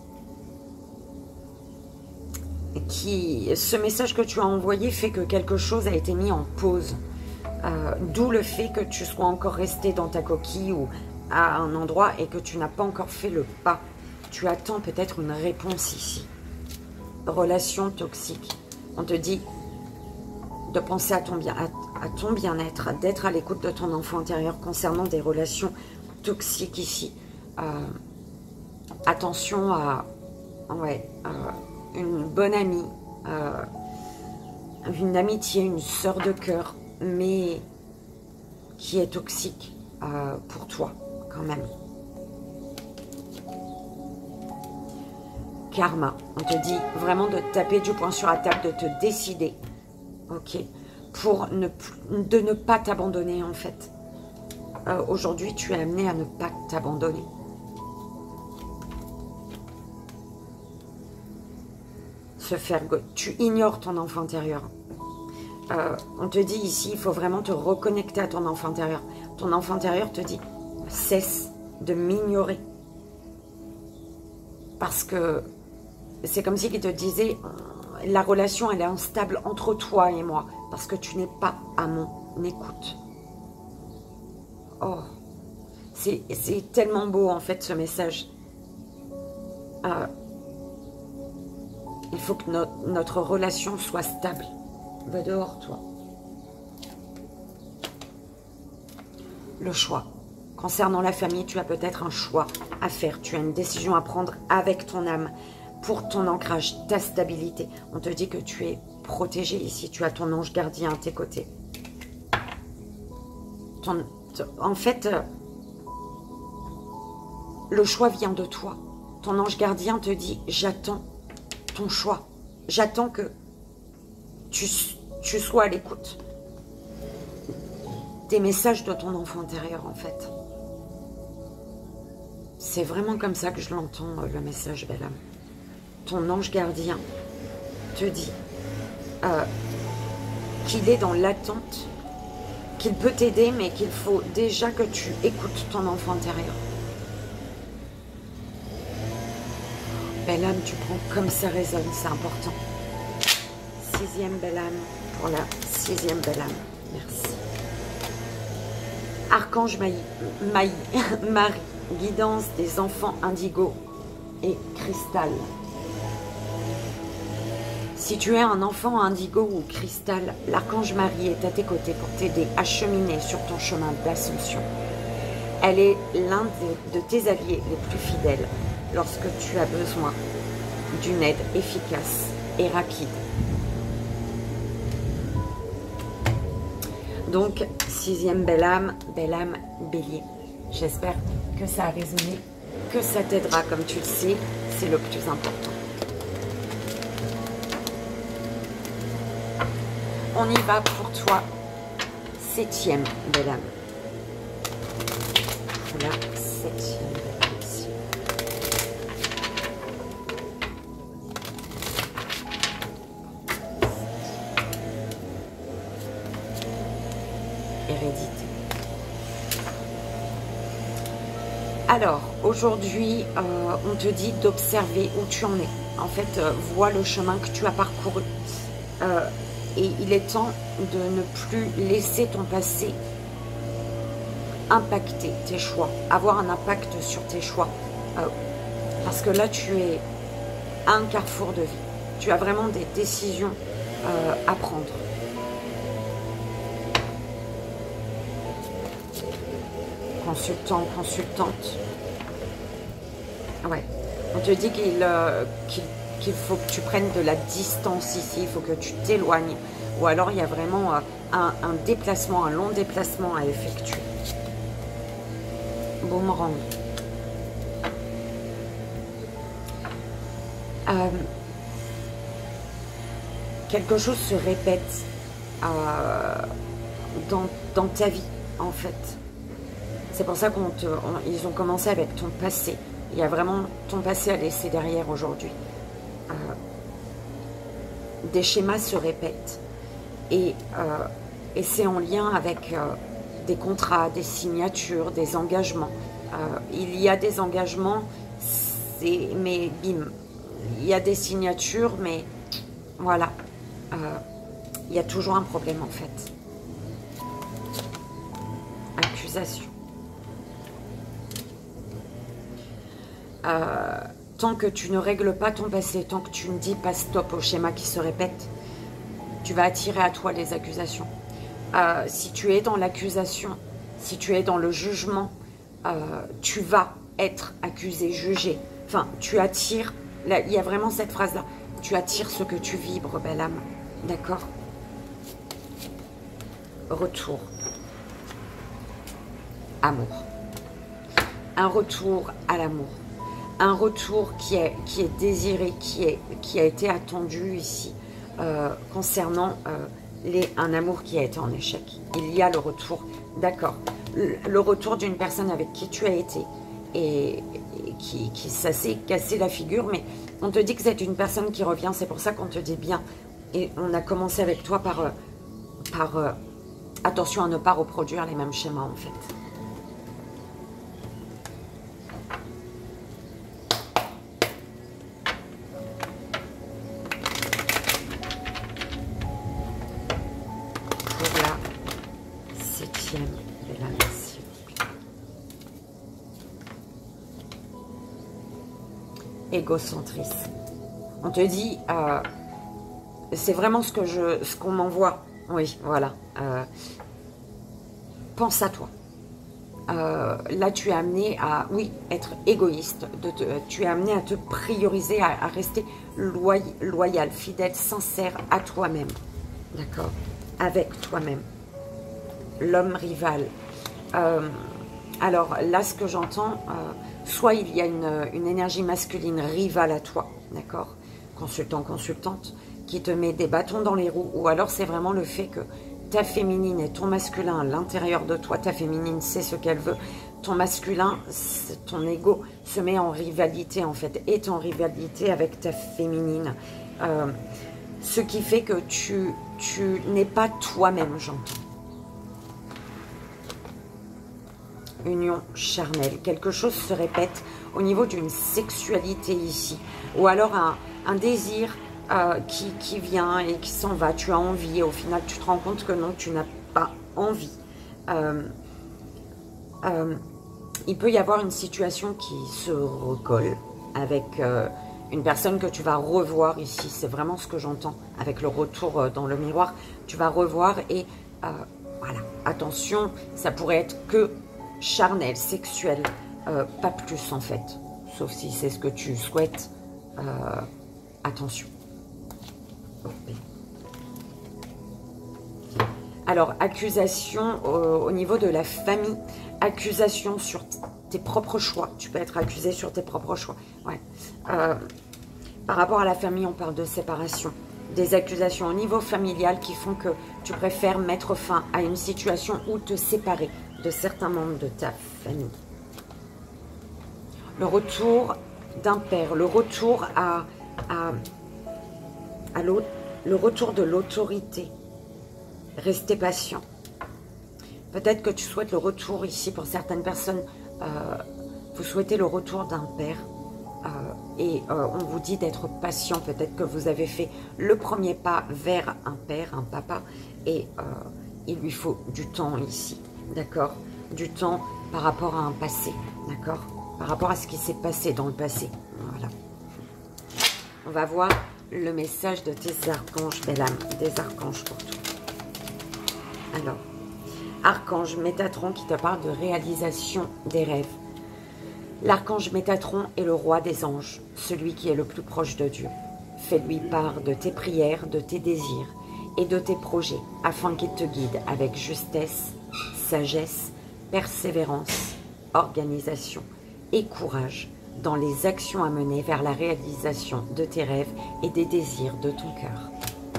qui, ce message que tu as envoyé fait que quelque chose a été mis en pause. Euh, D'où le fait que tu sois encore resté dans ta coquille ou à un endroit et que tu n'as pas encore fait le pas. Tu attends peut-être une réponse ici. Relation toxique. On te dit de penser à ton bien, à, à ton bien-être, d'être à l'écoute de ton enfant intérieur concernant des relations toxiques ici. Euh, attention à ouais, euh, une bonne amie, euh, une amitié, une sœur de cœur, mais qui est toxique euh, pour toi quand même. Karma, on te dit vraiment de taper du poing sur la table, de te décider, ok, pour ne, de ne pas t'abandonner en fait. Euh, Aujourd'hui, tu es amené à ne pas t'abandonner. Se faire, tu ignores ton enfant intérieur. euh, on te dit ici, il faut vraiment te reconnecter à ton enfant intérieur. Ton enfant intérieur te dit, cesse de m'ignorer. Parce que c'est comme si il te disait, la relation elle est instable entre toi et moi. Parce que tu n'es pas à mon écoute. Oh, c'est tellement beau en fait ce message. Euh, il faut que no notre relation soit stable. Va dehors toi. Le choix. Concernant la famille, tu as peut-être un choix à faire. Tu as une décision à prendre avec ton âme pour ton ancrage, ta stabilité. On te dit que tu es protégé ici. Tu as ton ange gardien à tes côtés. Ton, en fait, le choix vient de toi. Ton ange gardien te dit, j'attends ton choix. J'attends que tu, tu sois à l'écoute des messages de ton enfant intérieur, en fait. C'est vraiment comme ça que je l'entends, le message, belle âme. Ton ange gardien te dit euh, qu'il est dans l'attente, qu'il peut t'aider, mais qu'il faut déjà que tu écoutes ton enfant intérieur. Belle âme, tu prends comme ça résonne, c'est important. Sixième belle âme pour la sixième belle âme. Merci. Archange Maï, Maï, Marie, guidance des enfants indigo et cristal. Si tu es un enfant indigo ou cristal, l'archange Marie est à tes côtés pour t'aider à cheminer sur ton chemin d'ascension. Elle est l'un de, de tes alliés les plus fidèles lorsque tu as besoin d'une aide efficace et rapide. Donc, sixième belle âme, belle âme bélier. J'espère que ça a résonné, que ça t'aidera, comme tu le sais, c'est le plus important. On y va pour toi, septième belle âme. La septième belle âme ici. Hérédité. Alors, aujourd'hui, euh, on te dit d'observer où tu en es. En fait, euh, vois le chemin que tu as parcouru. Euh, et il est temps de ne plus laisser ton passé impacter tes choix, avoir un impact sur tes choix. Euh, parce que là, tu es à un carrefour de vie. Tu as vraiment des décisions euh, à prendre. Consultant, consultante. Ouais. On te dit qu'il euh, qu'il, qu'il faut que tu prennes de la distance ici. Il faut que tu t'éloignes. Ou alors, il y a vraiment euh, un, un déplacement, un long déplacement à effectuer. Boomerang. Euh, quelque chose se répète euh, dans, dans ta vie, en fait. C'est pour ça qu'on te, on, ils ont commencé avec ton passé. Il y a vraiment ton passé à laisser derrière aujourd'hui. Euh, des schémas se répètent. Et, euh, et c'est en lien avec euh, des contrats, des signatures, des engagements. Euh, il y a des engagements, mais bim. Il y a des signatures, mais voilà. Euh, il y a toujours un problème en fait. Accusation. Euh, tant que tu ne règles pas ton passé, tant que tu ne dis pas stop au schéma qui se répète, tu vas attirer à toi les accusations. Euh, si tu es dans l'accusation, si tu es dans le jugement, euh, tu vas être accusé, jugé. Enfin, tu attires, là, il y a vraiment cette phrase-là, tu attires ce que tu vibres, belle âme. D'accord? Retour. Amour. Un retour à l'amour. Un retour qui est, qui est désiré, qui, est, qui a été attendu ici, euh, concernant euh, les, un amour qui a été en échec. Il y a le retour, d'accord, le, le retour d'une personne avec qui tu as été et, et qui, qui ça s'est cassé la figure, mais on te dit que c'est une personne qui revient, c'est pour ça qu'on te dit bien. Et on a commencé avec toi par, euh, par euh, attention à ne pas reproduire les mêmes schémas en fait. Pour la septième de la mission. Égocentrisme. On te dit, euh, c'est vraiment ce que je, ce qu'on m'envoie. Oui, voilà. Euh, pense à toi. Euh, là, tu es amené à, oui, être égoïste. De te, tu es amené à te prioriser, à, à rester loy, loyal, fidèle, sincère à toi-même. D'accord? Avec toi-même. L'homme rival. Euh, alors là, ce que j'entends, euh, soit il y a une, une énergie masculine rivale à toi, d'accord? Consultant, consultante, qui te met des bâtons dans les roues, ou alors c'est vraiment le fait que ta féminine et ton masculin à l'intérieur de toi, ta féminine sait ce qu'elle veut, ton masculin, ton ego se met en rivalité en fait, est en rivalité avec ta féminine, euh, ce qui fait que tu, tu n'es pas toi-même, j'entends. Union charnelle, quelque chose se répète au niveau d'une sexualité ici, ou alors un, un désir euh, qui, qui vient et qui s'en va, tu as envie et au final tu te rends compte que non, tu n'as pas envie. Euh, euh, il peut y avoir une situation qui se recolle avec euh, une personne que tu vas revoir ici, c'est vraiment ce que j'entends avec le retour euh, dans le miroir, tu vas revoir et euh, voilà, attention, ça pourrait être que charnel, sexuel, euh, pas plus en fait, sauf si c'est ce que tu souhaites, euh, attention. Okay. Alors, accusation au, au niveau de la famille, accusation sur tes propres choix, tu peux être accusé sur tes propres choix, ouais. Euh, par rapport à la famille, on parle de séparation, des accusations au niveau familial qui font que tu préfères mettre fin à une situation ou te séparer de certains membres de ta famille. Le retour d'un père, le retour à, à, à l'autre, le retour de l'autorité. Restez patient. Peut-être que tu souhaites le retour ici pour certaines personnes. Euh, vous souhaitez le retour d'un père euh, et euh, on vous dit d'être patient. Peut-être que vous avez fait le premier pas vers un père, un papa et euh, il lui faut du temps ici. D'accord, du temps par rapport à un passé, d'accord, par rapport à ce qui s'est passé dans le passé. Voilà. On va voir le message de tes archanges, belle âme, des archanges pour toi. Alors, archange Métatron qui te parle de réalisation des rêves. L'archange Métatron est le roi des anges, celui qui est le plus proche de Dieu. Fais-lui part de tes prières, de tes désirs et de tes projets, afin qu'il te guide avec justesse, sagesse, persévérance, organisation et courage dans les actions à mener vers la réalisation de tes rêves et des désirs de ton cœur.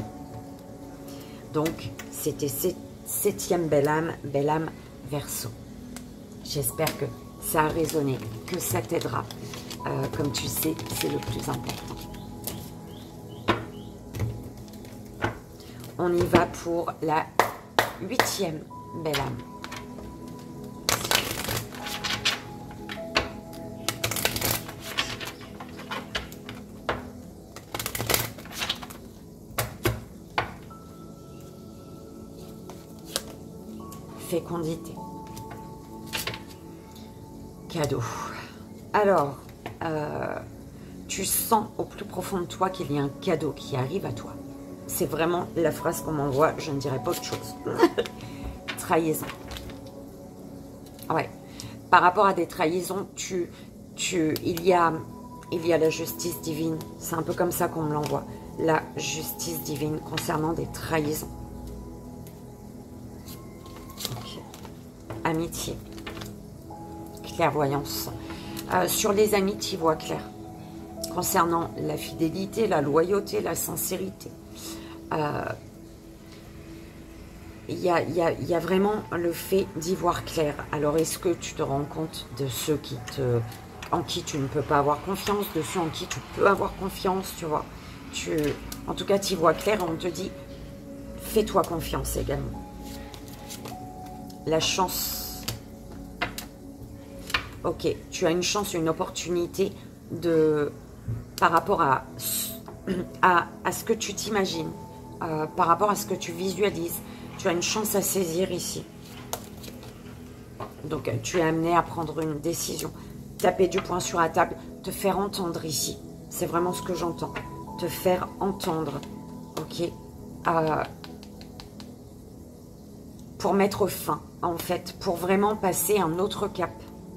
Donc, c'était septième belle âme, belle âme Verseau. J'espère que ça a résonné, que ça t'aidera. Euh, comme tu sais, c'est le plus important. On y va pour la huitième belle âme. Fécondité. Cadeau. Alors, euh, tu sens au plus profond de toi qu'il y a un cadeau qui arrive à toi. C'est vraiment la phrase qu'on m'envoie, je ne dirais pas autre chose. Trahison. Ouais. Par rapport à des trahisons, tu, tu, il y a, il y a la justice divine. C'est un peu comme ça qu'on me l'envoie. La justice divine concernant des trahisons. Okay. Amitié. Clairvoyance. Euh, sur les amis, tu vois clair. Concernant la fidélité, la loyauté, la sincérité. Euh, Il y, a, il, y a, il y a vraiment le fait d'y voir clair. Alors, est-ce que tu te rends compte de ceux qui te, en qui tu ne peux pas avoir confiance, de ceux en qui tu peux avoir confiance, tu vois tu, en tout cas, tu y vois clair, on te dit, Fais-toi confiance également. La chance. Ok, tu as une chance, une opportunité de, par rapport à, à, à ce que tu t'imagines, euh, par rapport à ce que tu visualises. Tu as une chance à saisir ici. Donc, tu es amené à prendre une décision. Taper du poing sur la table, te faire entendre ici. C'est vraiment ce que j'entends. Te faire entendre. Ok. Euh, pour mettre fin, en fait. Pour vraiment passer un autre cap.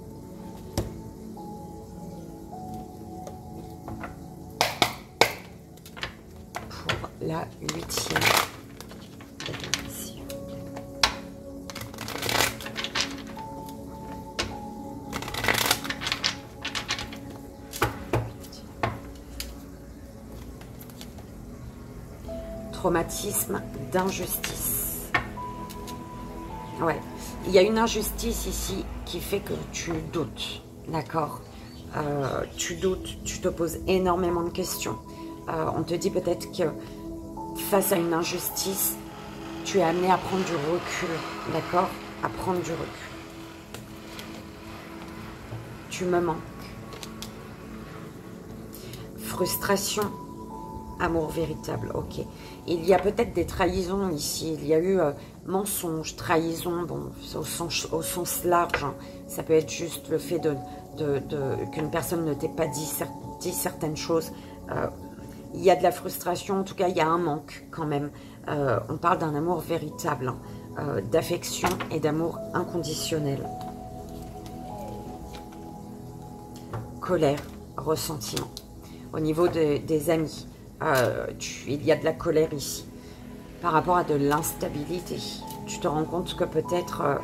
Pour la huitième. Traumatisme d'injustice. Ouais, il y a une injustice ici qui fait que tu doutes, d'accord, euh, tu doutes, tu te poses énormément de questions. Euh, on te dit peut-être que face à une injustice, tu es amené à prendre du recul, d'accord, à prendre du recul. Tu me manques. Frustration. Amour véritable, ok. Il y a peut-être des trahisons ici. Il y a eu euh, mensonge, trahison, bon, au sens, au sens large. Hein. Ça peut être juste le fait de, de, de qu'une personne ne t'ait pas dit, dit certaines choses. Euh, il y a de la frustration, en tout cas, il y a un manque quand même. Euh, on parle d'un amour véritable, hein, euh, d'affection et d'amour inconditionnel. Colère, ressentiment. Au niveau de, des amis. Euh, tu, il y a de la colère ici par rapport à de l'instabilité. Tu te rends compte que peut-être euh,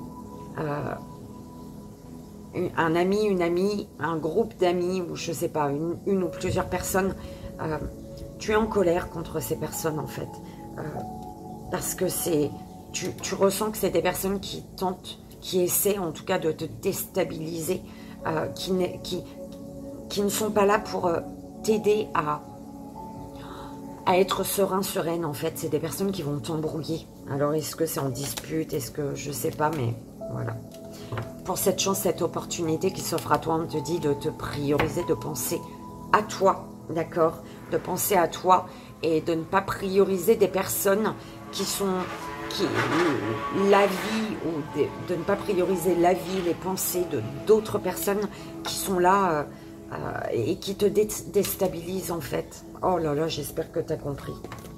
euh, un ami, une amie, un groupe d'amis ou je sais pas, une, une ou plusieurs personnes, euh, tu es en colère contre ces personnes en fait, euh, parce que c'est, tu, tu ressens que c'est des personnes qui tentent, qui essaient en tout cas de te déstabiliser, euh, qui, qui, qui ne sont pas là pour euh, t'aider à à être serein, sereine, en fait. C'est des personnes qui vont t'embrouiller. Alors, est-ce que c'est en dispute? Est-ce que... Je sais pas, mais voilà. Pour cette chance, cette opportunité qui s'offre à toi, on te dit de te prioriser, de penser à toi, d'accord? De penser à toi et de ne pas prioriser des personnes qui sont... qui la vie, ou de, de ne pas prioriser la vie, les pensées de d'autres personnes qui sont là... Euh, Euh, et qui te dé déstabilise en fait. Oh là là, j'espère que tu as compris.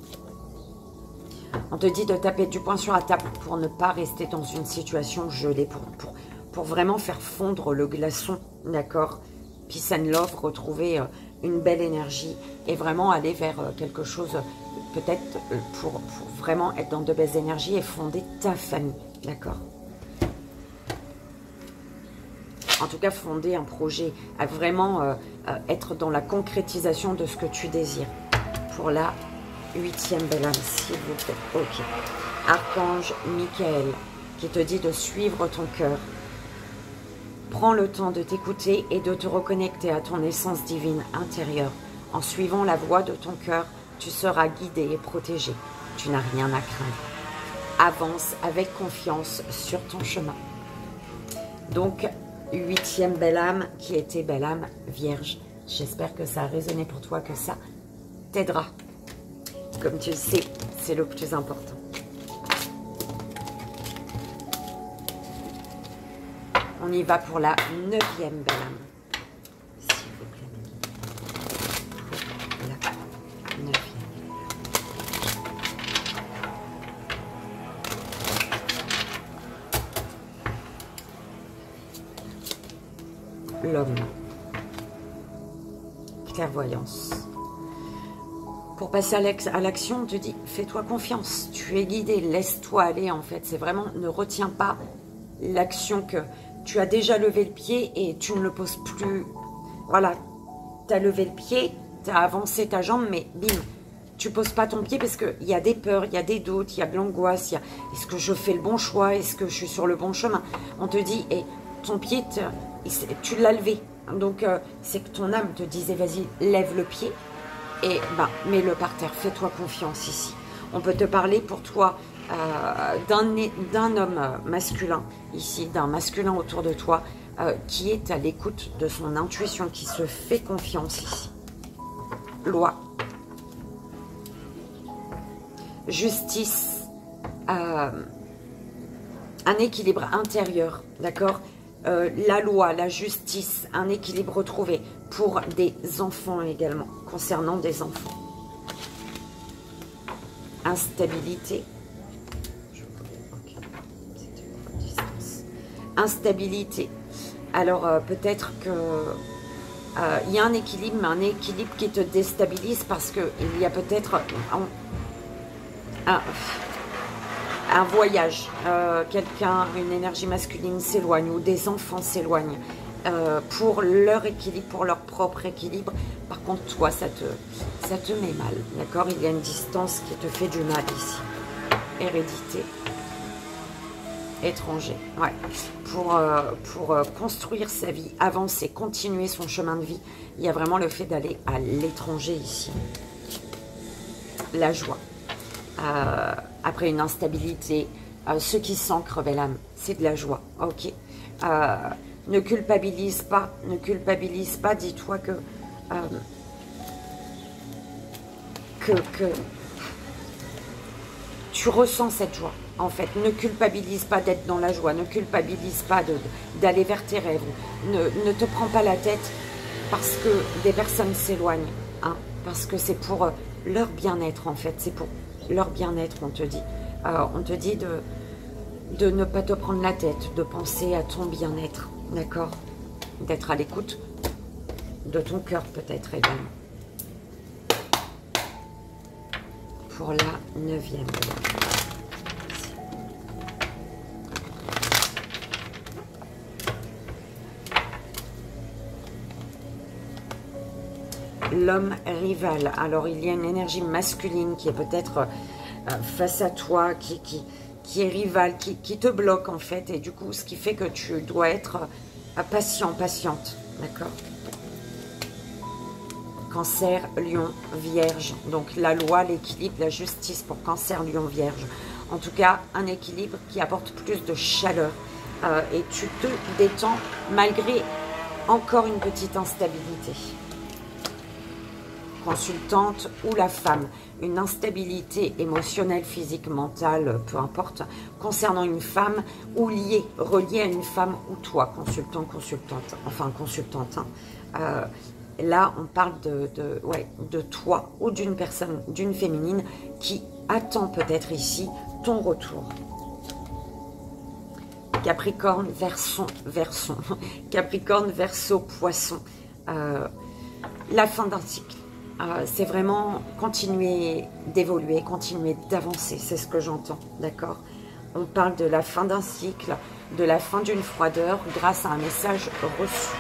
On te dit de taper du poing sur la table pour ne pas rester dans une situation gelée, pour, pour, pour vraiment faire fondre le glaçon, d'accord? Peace and love, retrouver euh, une belle énergie et vraiment aller vers euh, quelque chose, euh, peut-être euh, pour, pour vraiment être dans de belles énergies et fonder ta famille, d'accord? En tout cas, fonder un projet, à vraiment euh, euh, être dans la concrétisation de ce que tu désires. Pour la huitième belle âme, s'il vous plaît. Ok. Archange Michael, qui te dit de suivre ton cœur. Prends le temps de t'écouter et de te reconnecter à ton essence divine intérieure. En suivant la voie de ton cœur, tu seras guidé et protégé. Tu n'as rien à craindre. Avance avec confiance sur ton chemin. Donc, huitième belle âme qui était belle âme vierge. J'espère que ça a résonné pour toi, que ça t'aidera. Comme tu le sais, c'est le plus important. On y va pour la neuvième belle âme. S'il vous plaît. Pour la neuvième. L'homme. Clairvoyance. Pour passer à l'action, on te dit, fais-toi confiance. Tu es guidé, laisse-toi aller en fait. C'est vraiment, ne retiens pas l'action que tu as déjà levé le pied et tu ne le poses plus. Voilà, tu as levé le pied, tu as avancé ta jambe, mais bim, tu poses pas ton pied parce qu'il y a des peurs, il y a des doutes, il y a de l'angoisse. Il y a, est-ce que je fais le bon choix? Est-ce que je suis sur le bon chemin? On te dit, et ton pied, te, tu l'as levé. Donc, euh, c'est que ton âme te disait, vas-y, lève le pied et bah, mets-le par terre. Fais-toi confiance ici. On peut te parler pour toi euh, d'un homme masculin, ici, d'un masculin autour de toi, euh, qui est à l'écoute de son intuition, qui se fait confiance ici. Loi. Justice. Euh, un équilibre intérieur, d'accord? Euh, la loi, la justice, un équilibre retrouvé pour des enfants également, concernant des enfants. Instabilité. Instabilité. Alors, euh, peut-être que euh, il y a un équilibre, mais un équilibre qui te déstabilise parce qu'il y a peut-être un, un, un voyage. Euh, quelqu'un, une énergie masculine s'éloigne ou des enfants s'éloignent euh, pour leur équilibre, pour leur propre équilibre. Par contre, toi, ça te, ça te met mal. D'accord? Il y a une distance qui te fait du mal ici. Hérédité. Étranger, ouais. Pour, euh, pour euh, construire sa vie, avancer, continuer son chemin de vie, il y a vraiment le fait d'aller à l'étranger ici. La joie. Euh, après une instabilité, euh, ce qui s'ancre vers l'âme, c'est de la joie, ok. Euh, ne culpabilise pas, ne culpabilise pas, dis-toi que, euh, que, que tu ressens cette joie. En fait, ne culpabilise pas d'être dans la joie, ne culpabilise pas d'aller vers tes rêves, ne, ne te prends pas la tête parce que des personnes s'éloignent, hein, parce que c'est pour leur bien-être en fait, c'est pour leur bien-être, on te dit. Euh, on te dit de, de ne pas te prendre la tête, de penser à ton bien-être, d'accord? D'être à l'écoute de ton cœur peut-être également. Pour la neuvième. L'homme rival. Alors, il y a une énergie masculine qui est peut-être euh, face à toi, qui, qui, qui est rival, qui, qui te bloque en fait. Et du coup, ce qui fait que tu dois être euh, patient, patiente. D'accord? Cancer, lion, vierge. Donc, la loi, l'équilibre, la justice pour cancer, lion, vierge. En tout cas, un équilibre qui apporte plus de chaleur. Euh, et tu te détends malgré encore une petite instabilité. Consultante ou la femme, une instabilité émotionnelle, physique, mentale, peu importe, concernant une femme ou liée, reliée à une femme ou toi, consultant, consultante, enfin consultante. Hein. Euh, là, on parle de, de, ouais, de toi ou d'une personne, d'une féminine qui attend peut-être ici ton retour. Capricorne, Verseau, Verseau, Capricorne, Verseau, Poisson, euh, la fin d'un cycle. Euh, c'est vraiment continuer d'évoluer, continuer d'avancer, c'est ce que j'entends, d'accord? On parle de la fin d'un cycle, de la fin d'une froideur grâce à un message reçu.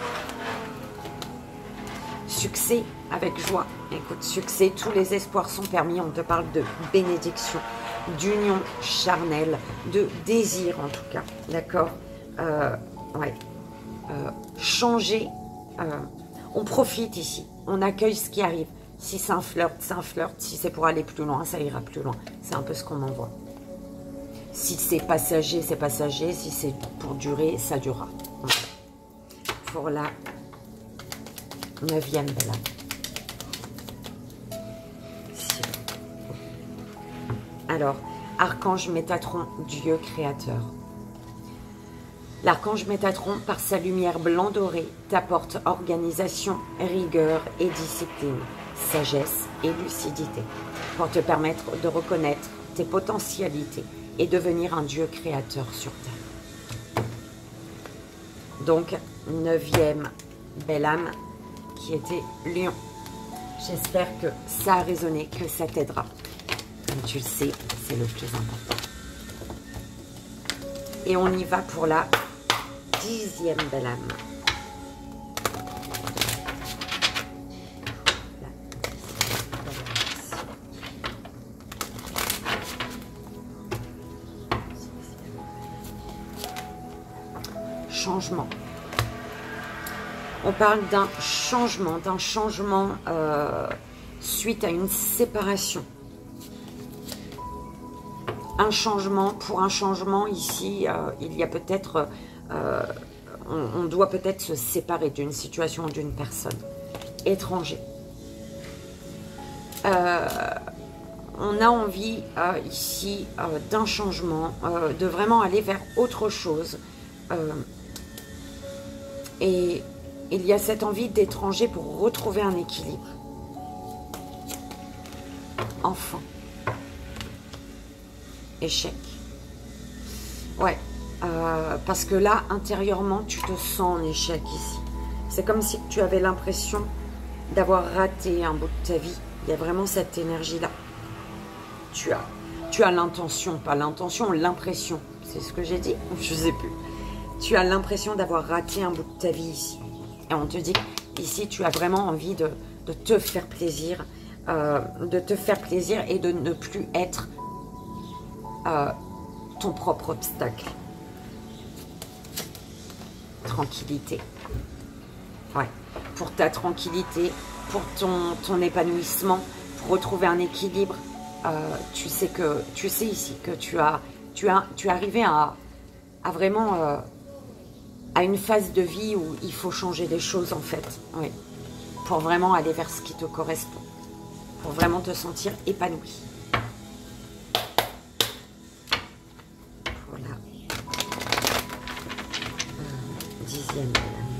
Succès avec joie. Écoute, succès, tous les espoirs sont permis, on te parle de bénédiction, d'union charnelle, de désir en tout cas, d'accord? euh, Ouais. Euh, changer, euh, on profite ici. On accueille ce qui arrive. Si c'est un flirt, c'est un flirt. Si c'est pour aller plus loin, ça ira plus loin. C'est un peu ce qu'on m'envoie. Si c'est passager, c'est passager. Si c'est pour durer, ça durera. Pour la neuvième belle âme. Alors, Archange Métatron, Dieu créateur. L'archange Métatron, par sa lumière blanc doré, t'apporte organisation, rigueur et discipline, sagesse et lucidité, pour te permettre de reconnaître tes potentialités et devenir un Dieu créateur sur Terre. Donc, neuvième belle âme qui était Lion. J'espère que ça a résonné, que ça t'aidera. Comme tu le sais, c'est le plus important. Et on y va pour la dixième belle âme. Changement. On parle d'un changement, d'un changement euh, suite à une séparation. un changement. Pour un changement, ici, euh, il y a peut-être... Euh, on, on doit peut-être se séparer d'une situation ou d'une personne. Étranger. Euh, on a envie, euh, ici, euh, d'un changement, euh, de vraiment aller vers autre chose. Euh, et il y a cette envie d'étranger pour retrouver un équilibre. Enfant. Échec. Ouais. Euh, parce que là, intérieurement, tu te sens en échec ici. C'est comme si tu avais l'impression d'avoir raté un bout de ta vie. Il y a vraiment cette énergie-là. Tu as, tu as l'intention, pas l'intention, l'impression. C'est ce que j'ai dit? Je ne sais plus. Tu as l'impression d'avoir raté un bout de ta vie ici. Et on te dit, ici, tu as vraiment envie de, de te faire plaisir, euh, de te faire plaisir et de ne plus être euh, ton propre obstacle. Tranquillité. Ouais. Pour ta tranquillité, pour ton, ton épanouissement, pour retrouver un équilibre, euh, tu sais que tu sais ici que tu as tu as tu es arrivé à, à vraiment euh, à une phase de vie où il faut changer des choses en fait. Oui. Pour vraiment aller vers ce qui te correspond. Pour vraiment te sentir épanoui. Voilà. Euh, dixième.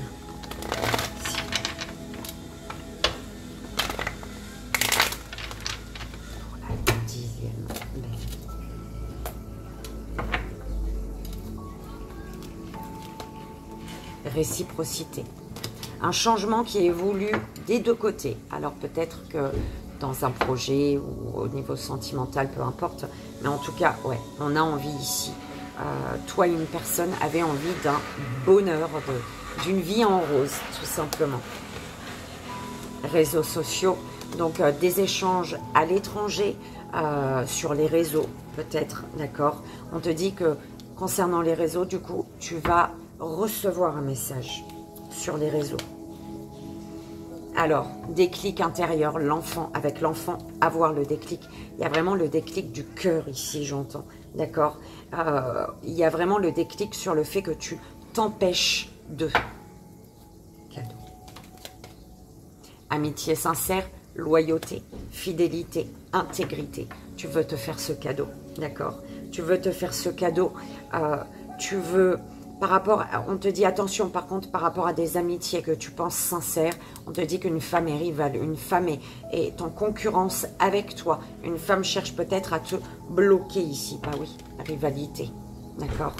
Réciprocité. Un changement qui est voulu des deux côtés. Alors peut-être que dans un projet ou au niveau sentimental, peu importe. Mais en tout cas, ouais, on a envie ici. Euh, toi et une personne avaient envie d'un bonheur, d'une vie en rose, tout simplement. Réseaux sociaux, donc euh, des échanges à l'étranger, euh, sur les réseaux, peut-être, d'accord. On te dit que concernant les réseaux, du coup, tu vas recevoir un message sur les réseaux. Alors, déclic intérieur, l'enfant, avec l'enfant, avoir le déclic. Il y a vraiment le déclic du cœur ici, j'entends, d'accord. Euh, il y a vraiment le déclic sur le fait que tu t'empêches de... Cadeau. Amitié sincère, loyauté, fidélité, intégrité. Tu veux te faire ce cadeau, d'accord. Tu veux te faire ce cadeau, euh, tu veux... Par rapport, on te dit attention par contre par rapport à des amitiés que tu penses sincères, on te dit qu'une femme est rivale, une femme est, est en concurrence avec toi. Une femme cherche peut-être à te bloquer ici, bah oui, rivalité, d'accord.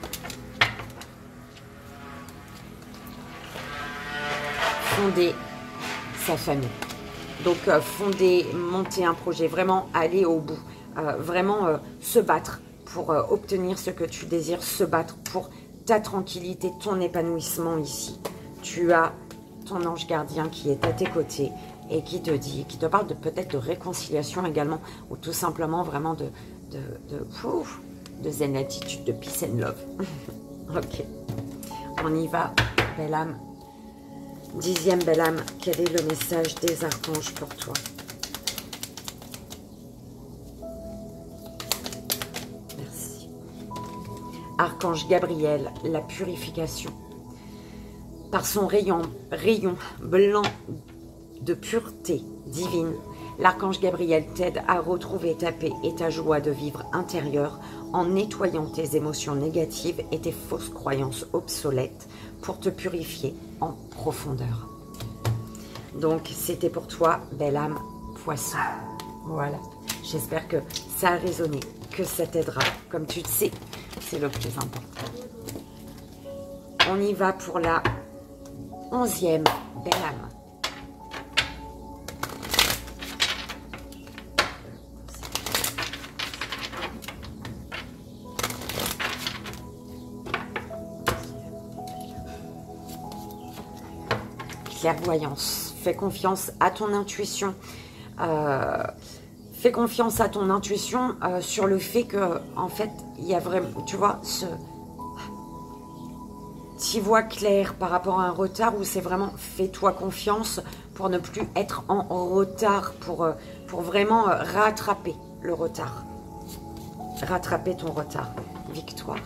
Fonder sa famille, donc euh, fonder, monter un projet, vraiment aller au bout, euh, vraiment euh, se battre pour euh, obtenir ce que tu désires, se battre pour ta tranquillité, ton épanouissement ici. Tu as ton ange gardien qui est à tes côtés et qui te dit, qui te parle de peut-être de réconciliation également, ou tout simplement vraiment de, de, de, ouf, de zen attitude, de peace and love. Ok, on y va, belle âme. Dixième belle âme, quel est le message des archanges pour toi? Archange Gabriel, la purification. Par son rayon, rayon blanc de pureté divine, l'archange Gabriel t'aide à retrouver ta paix et ta joie de vivre intérieure en nettoyant tes émotions négatives et tes fausses croyances obsolètes pour te purifier en profondeur. Donc, c'était pour toi, belle âme, poisson. Voilà. J'espère que ça a résonné, que ça t'aidera. Comme tu le sais, c'est le plus important. On y va pour la onzième belle âme. Clairvoyance. Fais confiance à ton intuition. Euh, fais confiance à ton intuition euh, sur le fait que, en fait, il y a vraiment, tu vois, ce... tu vois clair par rapport à un retard où c'est vraiment fais-toi confiance pour ne plus être en retard, pour, pour vraiment rattraper le retard. rattraper ton retard. Victoire.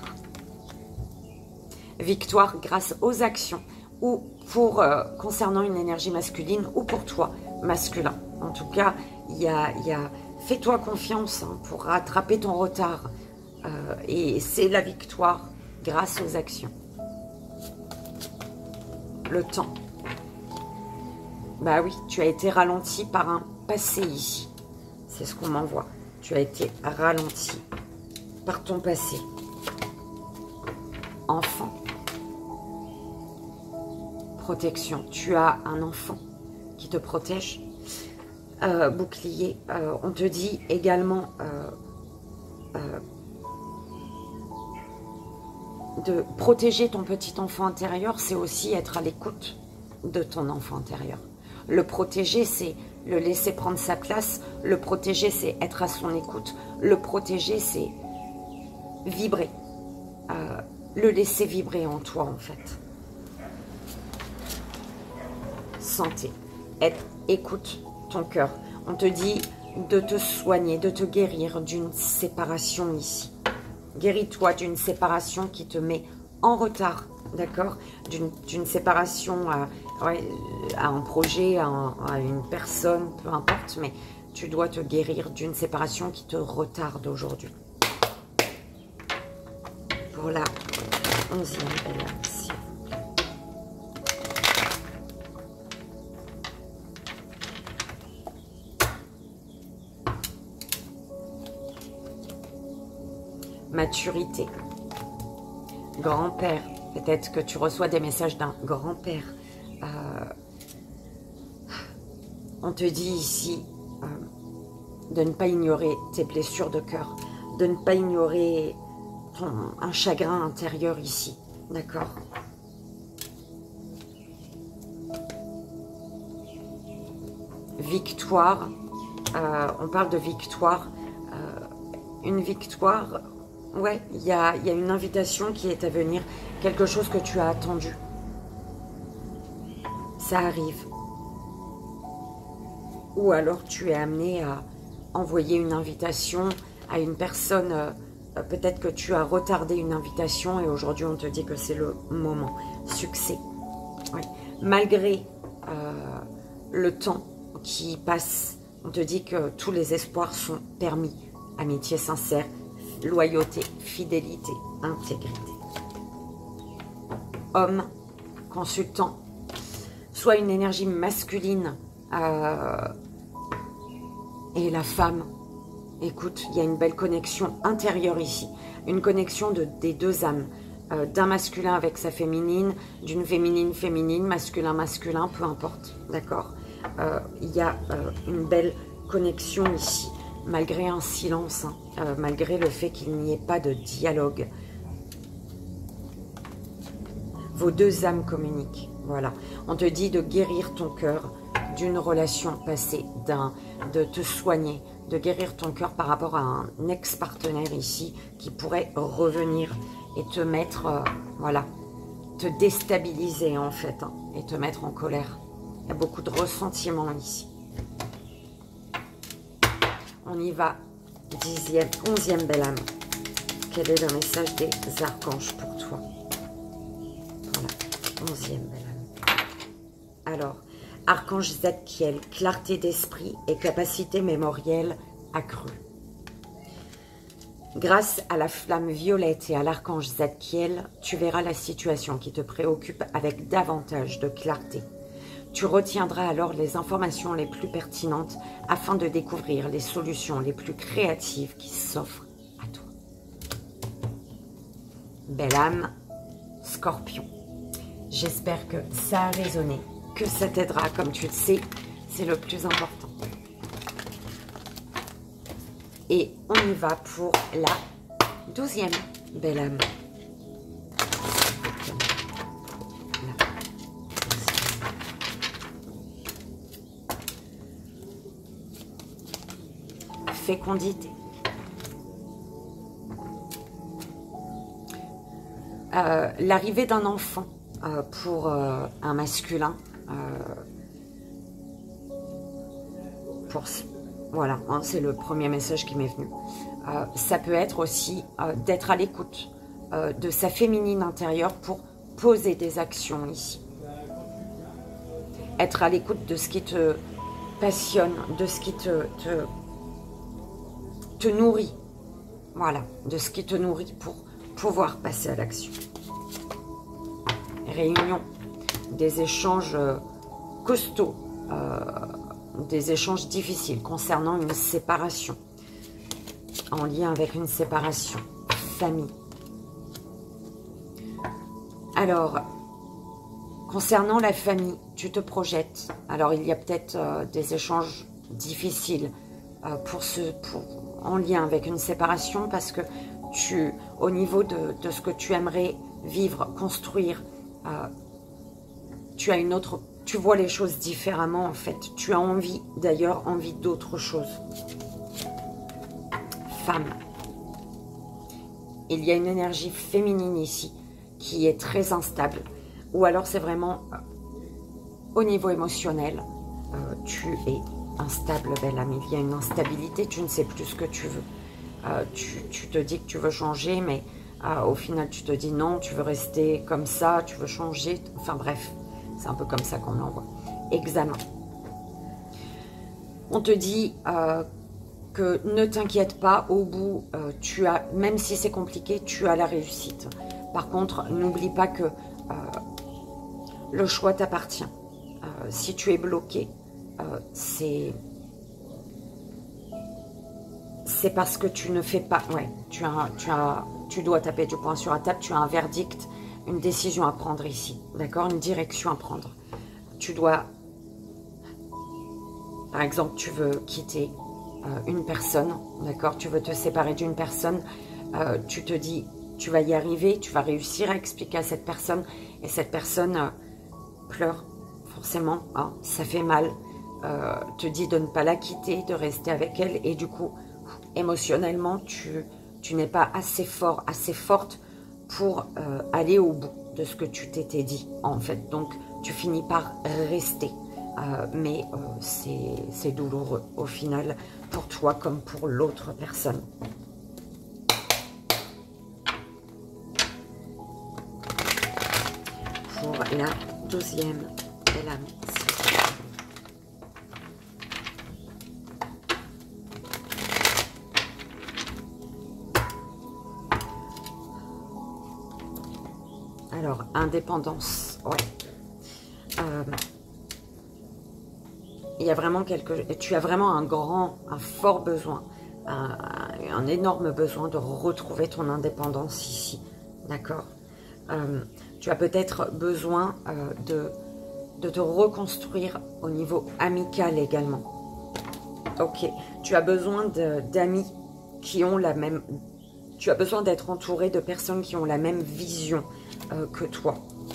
Victoire grâce aux actions ou pour euh, concernant une énergie masculine ou pour toi, masculin. En tout cas, il y a, y a fais-toi confiance hein, pour rattraper ton retard. Euh, et c'est la victoire grâce aux actions. Le temps. Bah oui, tu as été ralenti par un passé ici. C'est ce qu'on m'envoie. Tu as été ralenti par ton passé. Enfant. Protection. Tu as un enfant qui te protège. Euh, bouclier. Euh, on te dit également euh, euh, de protéger ton petit enfant intérieur. C'est aussi être à l'écoute de ton enfant intérieur. Le protéger, c'est le laisser prendre sa place. Le protéger, c'est être à son écoute. Le protéger, c'est vibrer. Euh, le laisser vibrer en toi, en fait. Santé. Être, écoute ton cœur. On te dit de te soigner, de te guérir d'une séparation ici. Guéris-toi d'une séparation qui te met en retard, d'accord? D'une séparation à, ouais, à un projet, à, un, à une personne, peu importe, mais tu dois te guérir d'une séparation qui te retarde aujourd'hui. Pour la onzième belle, s'il vous plaît. Maturité. Grand-père. Peut-être que tu reçois des messages d'un grand-père. Euh, on te dit ici euh, de ne pas ignorer tes blessures de cœur, de ne pas ignorer ton, un chagrin intérieur ici. D'accord? Victoire. Euh, on parle de victoire. Euh, une victoire... Ouais, il y a, y a une invitation qui est à venir, quelque chose que tu as attendu. Ça arrive. Ou alors tu es amené à envoyer une invitation à une personne, euh, peut-être que tu as retardé une invitation et aujourd'hui on te dit que c'est le moment. Succès. Ouais. Malgré euh, le temps qui passe, on te dit que tous les espoirs sont permis. Amitié sincère, loyauté, fidélité, intégrité. Homme, consultant, soit une énergie masculine euh, et la femme. Écoute, il y a une belle connexion intérieure ici, une connexion de, des deux âmes, euh, d'un masculin avec sa féminine, d'une féminine féminine, masculin masculin, peu importe, d'accord. euh, Il y a euh, une belle connexion ici. Malgré un silence, hein, euh, malgré le fait qu'il n'y ait pas de dialogue. Vos deux âmes communiquent, voilà. On te dit de guérir ton cœur d'une relation passée, d'un, de te soigner, de guérir ton cœur par rapport à un ex-partenaire ici qui pourrait revenir et te mettre, euh, voilà, te déstabiliser en fait, hein, et te mettre en colère. Il y a beaucoup de ressentiment ici. On y va, dixième, onzième belle âme. Quel est le message des archanges pour toi? Voilà, onzième belle âme. Alors, archange Zadkiel, clarté d'esprit et capacité mémorielle accrue. Grâce à la flamme violette et à l'archange Zadkiel, tu verras la situation qui te préoccupe avec davantage de clarté. Tu retiendras alors les informations les plus pertinentes afin de découvrir les solutions les plus créatives qui s'offrent à toi. Belle âme, Scorpion. J'espère que ça a résonné, que ça t'aidera, comme tu le sais, c'est le plus important. Et on y va pour la douzième belle âme. Fécondité. Euh, L'arrivée d'un enfant euh, pour euh, un masculin, euh, pour Voilà, hein, c'est le premier message qui m'est venu. Euh, ça peut être aussi euh, d'être à l'écoute euh, de sa féminine intérieure pour poser des actions ici. Être à l'écoute de ce qui te passionne, de ce qui te, te, te nourrit. Voilà, de ce qui te nourrit pour pouvoir passer à l'action. Réunion, des échanges costauds, euh, des échanges difficiles concernant une séparation, en lien avec une séparation, famille. Alors, concernant la famille, tu te projettes. Alors, il y a peut-être euh, des échanges difficiles euh, pour ce, pour, en lien avec une séparation, parce que tu, au niveau de, de ce que tu aimerais vivre, construire, euh, tu as une autre, tu vois les choses différemment en fait. Tu as envie, d'ailleurs, envie d'autre chose. Femme. Il y a une énergie féminine ici qui est très instable. Ou alors c'est vraiment euh, au niveau émotionnel, euh, tu es instable, belle amie. Il y a une instabilité, tu ne sais plus ce que tu veux. Euh, tu, tu te dis que tu veux changer, mais euh, au final tu te dis non, tu veux rester comme ça, tu veux changer. Enfin bref, c'est un peu comme ça qu'on l'envoie. Examen. On te dit euh, que ne t'inquiète pas, au bout, euh, tu as, même si c'est compliqué, tu as la réussite. Par contre, n'oublie pas que euh, le choix t'appartient. Euh, si tu es bloqué, euh, c'est c'est parce que tu ne fais pas. Ouais, tu as, tu as, tu dois taper du poing sur la table. Tu as un verdict, une décision à prendre ici, d'accord, une direction à prendre. Tu dois, par exemple, tu veux quitter euh, une personne, d'accord, tu veux te séparer d'une personne. Euh, tu te dis, tu vas y arriver, tu vas réussir à expliquer à cette personne, et cette personne euh, pleure, forcément, hein, ça fait mal, euh, te dit de ne pas la quitter, de rester avec elle, et du coup, émotionnellement, tu, tu n'es pas assez fort, assez forte pour euh, aller au bout de ce que tu t'étais dit, en fait. Donc, tu finis par rester, euh, mais euh, c'est douloureux, au final, pour toi comme pour l'autre personne. Pour la douzième belle amie. Alors, indépendance, ouais. Euh, il y a vraiment quelque... Tu as vraiment un grand, un fort besoin, un, un énorme besoin de retrouver ton indépendance ici, d'accord. Euh, tu as peut-être besoin euh, de, de te reconstruire au niveau amical également. Ok, tu as besoin d'amis qui ont la même... Tu as besoin d'être entouré de personnes qui ont la même vision euh, que toi.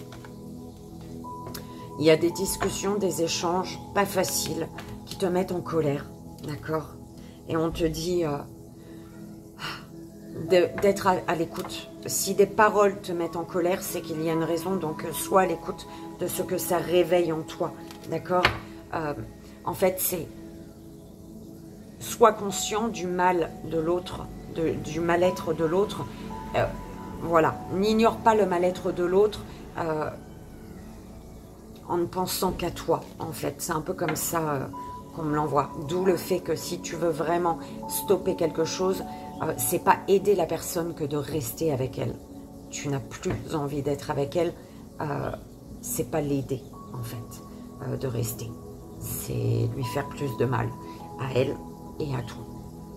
Il y a des discussions, des échanges pas faciles qui te mettent en colère, d'accord? Et on te dit euh, d'être à, à l'écoute. Si des paroles te mettent en colère, c'est qu'il y a une raison, donc sois à l'écoute de ce que ça réveille en toi, d'accord? euh, En fait, c'est sois conscient du mal de l'autre, du mal-être de l'autre. Euh, voilà, n'ignore pas le mal-être de l'autre euh, en ne pensant qu'à toi, en fait. C'est un peu comme ça euh, qu'on me l'envoie. D'où le fait que si tu veux vraiment stopper quelque chose, euh, c'est pas aider la personne que de rester avec elle. Tu n'as plus envie d'être avec elle, euh, c'est pas l'aider, en fait, euh, de rester. C'est lui faire plus de mal à elle et à toi.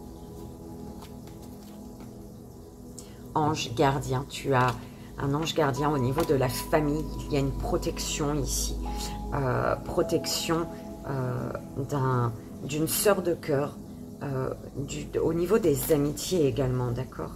Ange gardien, tu as un ange gardien au niveau de la famille. Il y a une protection ici, euh, protection euh, d'un, d'une sœur de cœur, euh, du, au niveau des amitiés également, d'accord.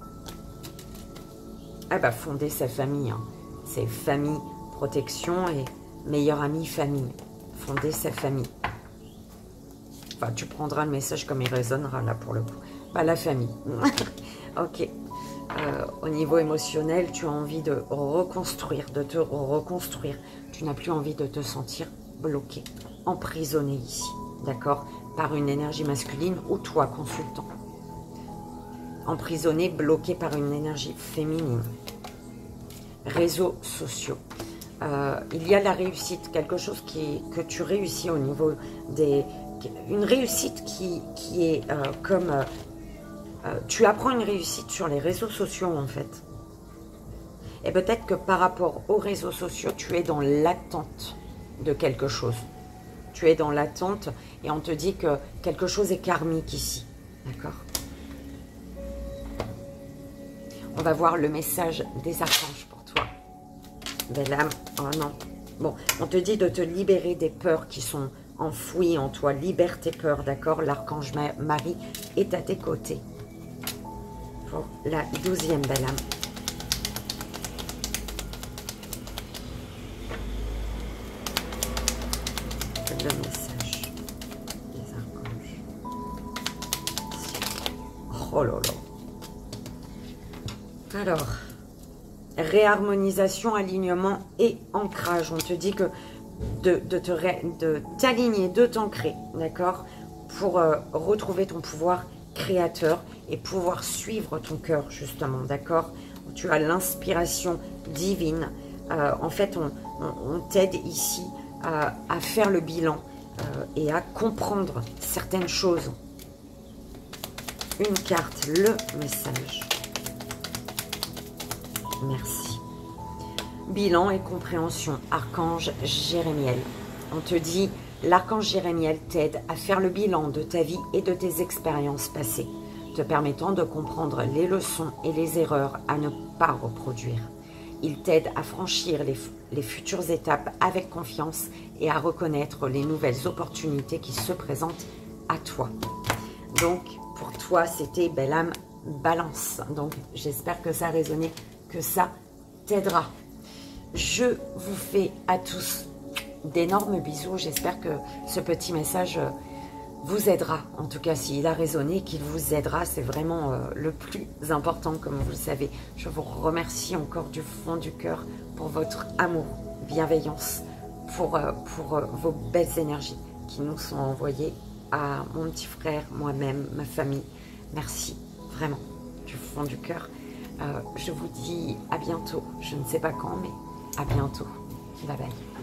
Ah bah fonder sa famille, hein. C'est famille, protection et meilleur ami, famille. Fonder sa famille. Enfin, tu prendras le message comme il résonnera là pour le coup. Bah la famille. Ok. Euh, au niveau émotionnel, tu as envie de reconstruire, de te reconstruire. Tu n'as plus envie de te sentir bloqué, emprisonné ici, d'accord? par une énergie masculine ou toi, consultant. Emprisonné, bloqué par une énergie féminine. Réseaux sociaux. Euh, il y a la réussite, quelque chose qui, que tu réussis au niveau des... Une réussite qui, qui est euh, comme... Euh, euh, tu apprends une réussite sur les réseaux sociaux, en fait. Et peut-être que par rapport aux réseaux sociaux, tu es dans l'attente de quelque chose. Tu es dans l'attente et on te dit que quelque chose est karmique ici. D'accord? On va voir le message des archanges pour toi. Belle âme. Oh non. Bon, on te dit de te libérer des peurs qui sont enfouies en toi. Libère tes peurs, d'accord? L'archange Marie est à tes côtés. Pour la douzième belle âme. Le message des archanges. Oh là là. Alors, réharmonisation, alignement et ancrage. On te dit que de, de te de t'aligner, de t'ancrer, d'accord, pour euh, retrouver ton pouvoir créateur et pouvoir suivre ton cœur, justement, d'accord. Tu as l'inspiration divine. Euh, en fait, on, on, on t'aide ici à, à faire le bilan euh, et à comprendre certaines choses. Une carte, le message. Merci. Bilan et compréhension, archange Jérémiel. On te dit, l'archange Jérémiel t'aide à faire le bilan de ta vie et de tes expériences passées, te permettant de comprendre les leçons et les erreurs à ne pas reproduire. Il t'aide à franchir les, les futures étapes avec confiance et à reconnaître les nouvelles opportunités qui se présentent à toi. Donc, pour toi, c'était belle âme balance. Donc, j'espère que ça a résonné, que ça t'aidera. Je vous fais à tous d'énormes bisous. J'espère que ce petit message vous aidera. En tout cas, s'il a résonné, qu'il vous aidera, c'est vraiment euh, le plus important, comme vous le savez. Je vous remercie encore du fond du cœur pour votre amour, bienveillance, pour, euh, pour euh, vos belles énergies qui nous sont envoyées à mon petit frère, moi-même, ma famille. Merci, vraiment, du fond du cœur. Euh, je vous dis à bientôt. Je ne sais pas quand, mais à bientôt. Bye bye.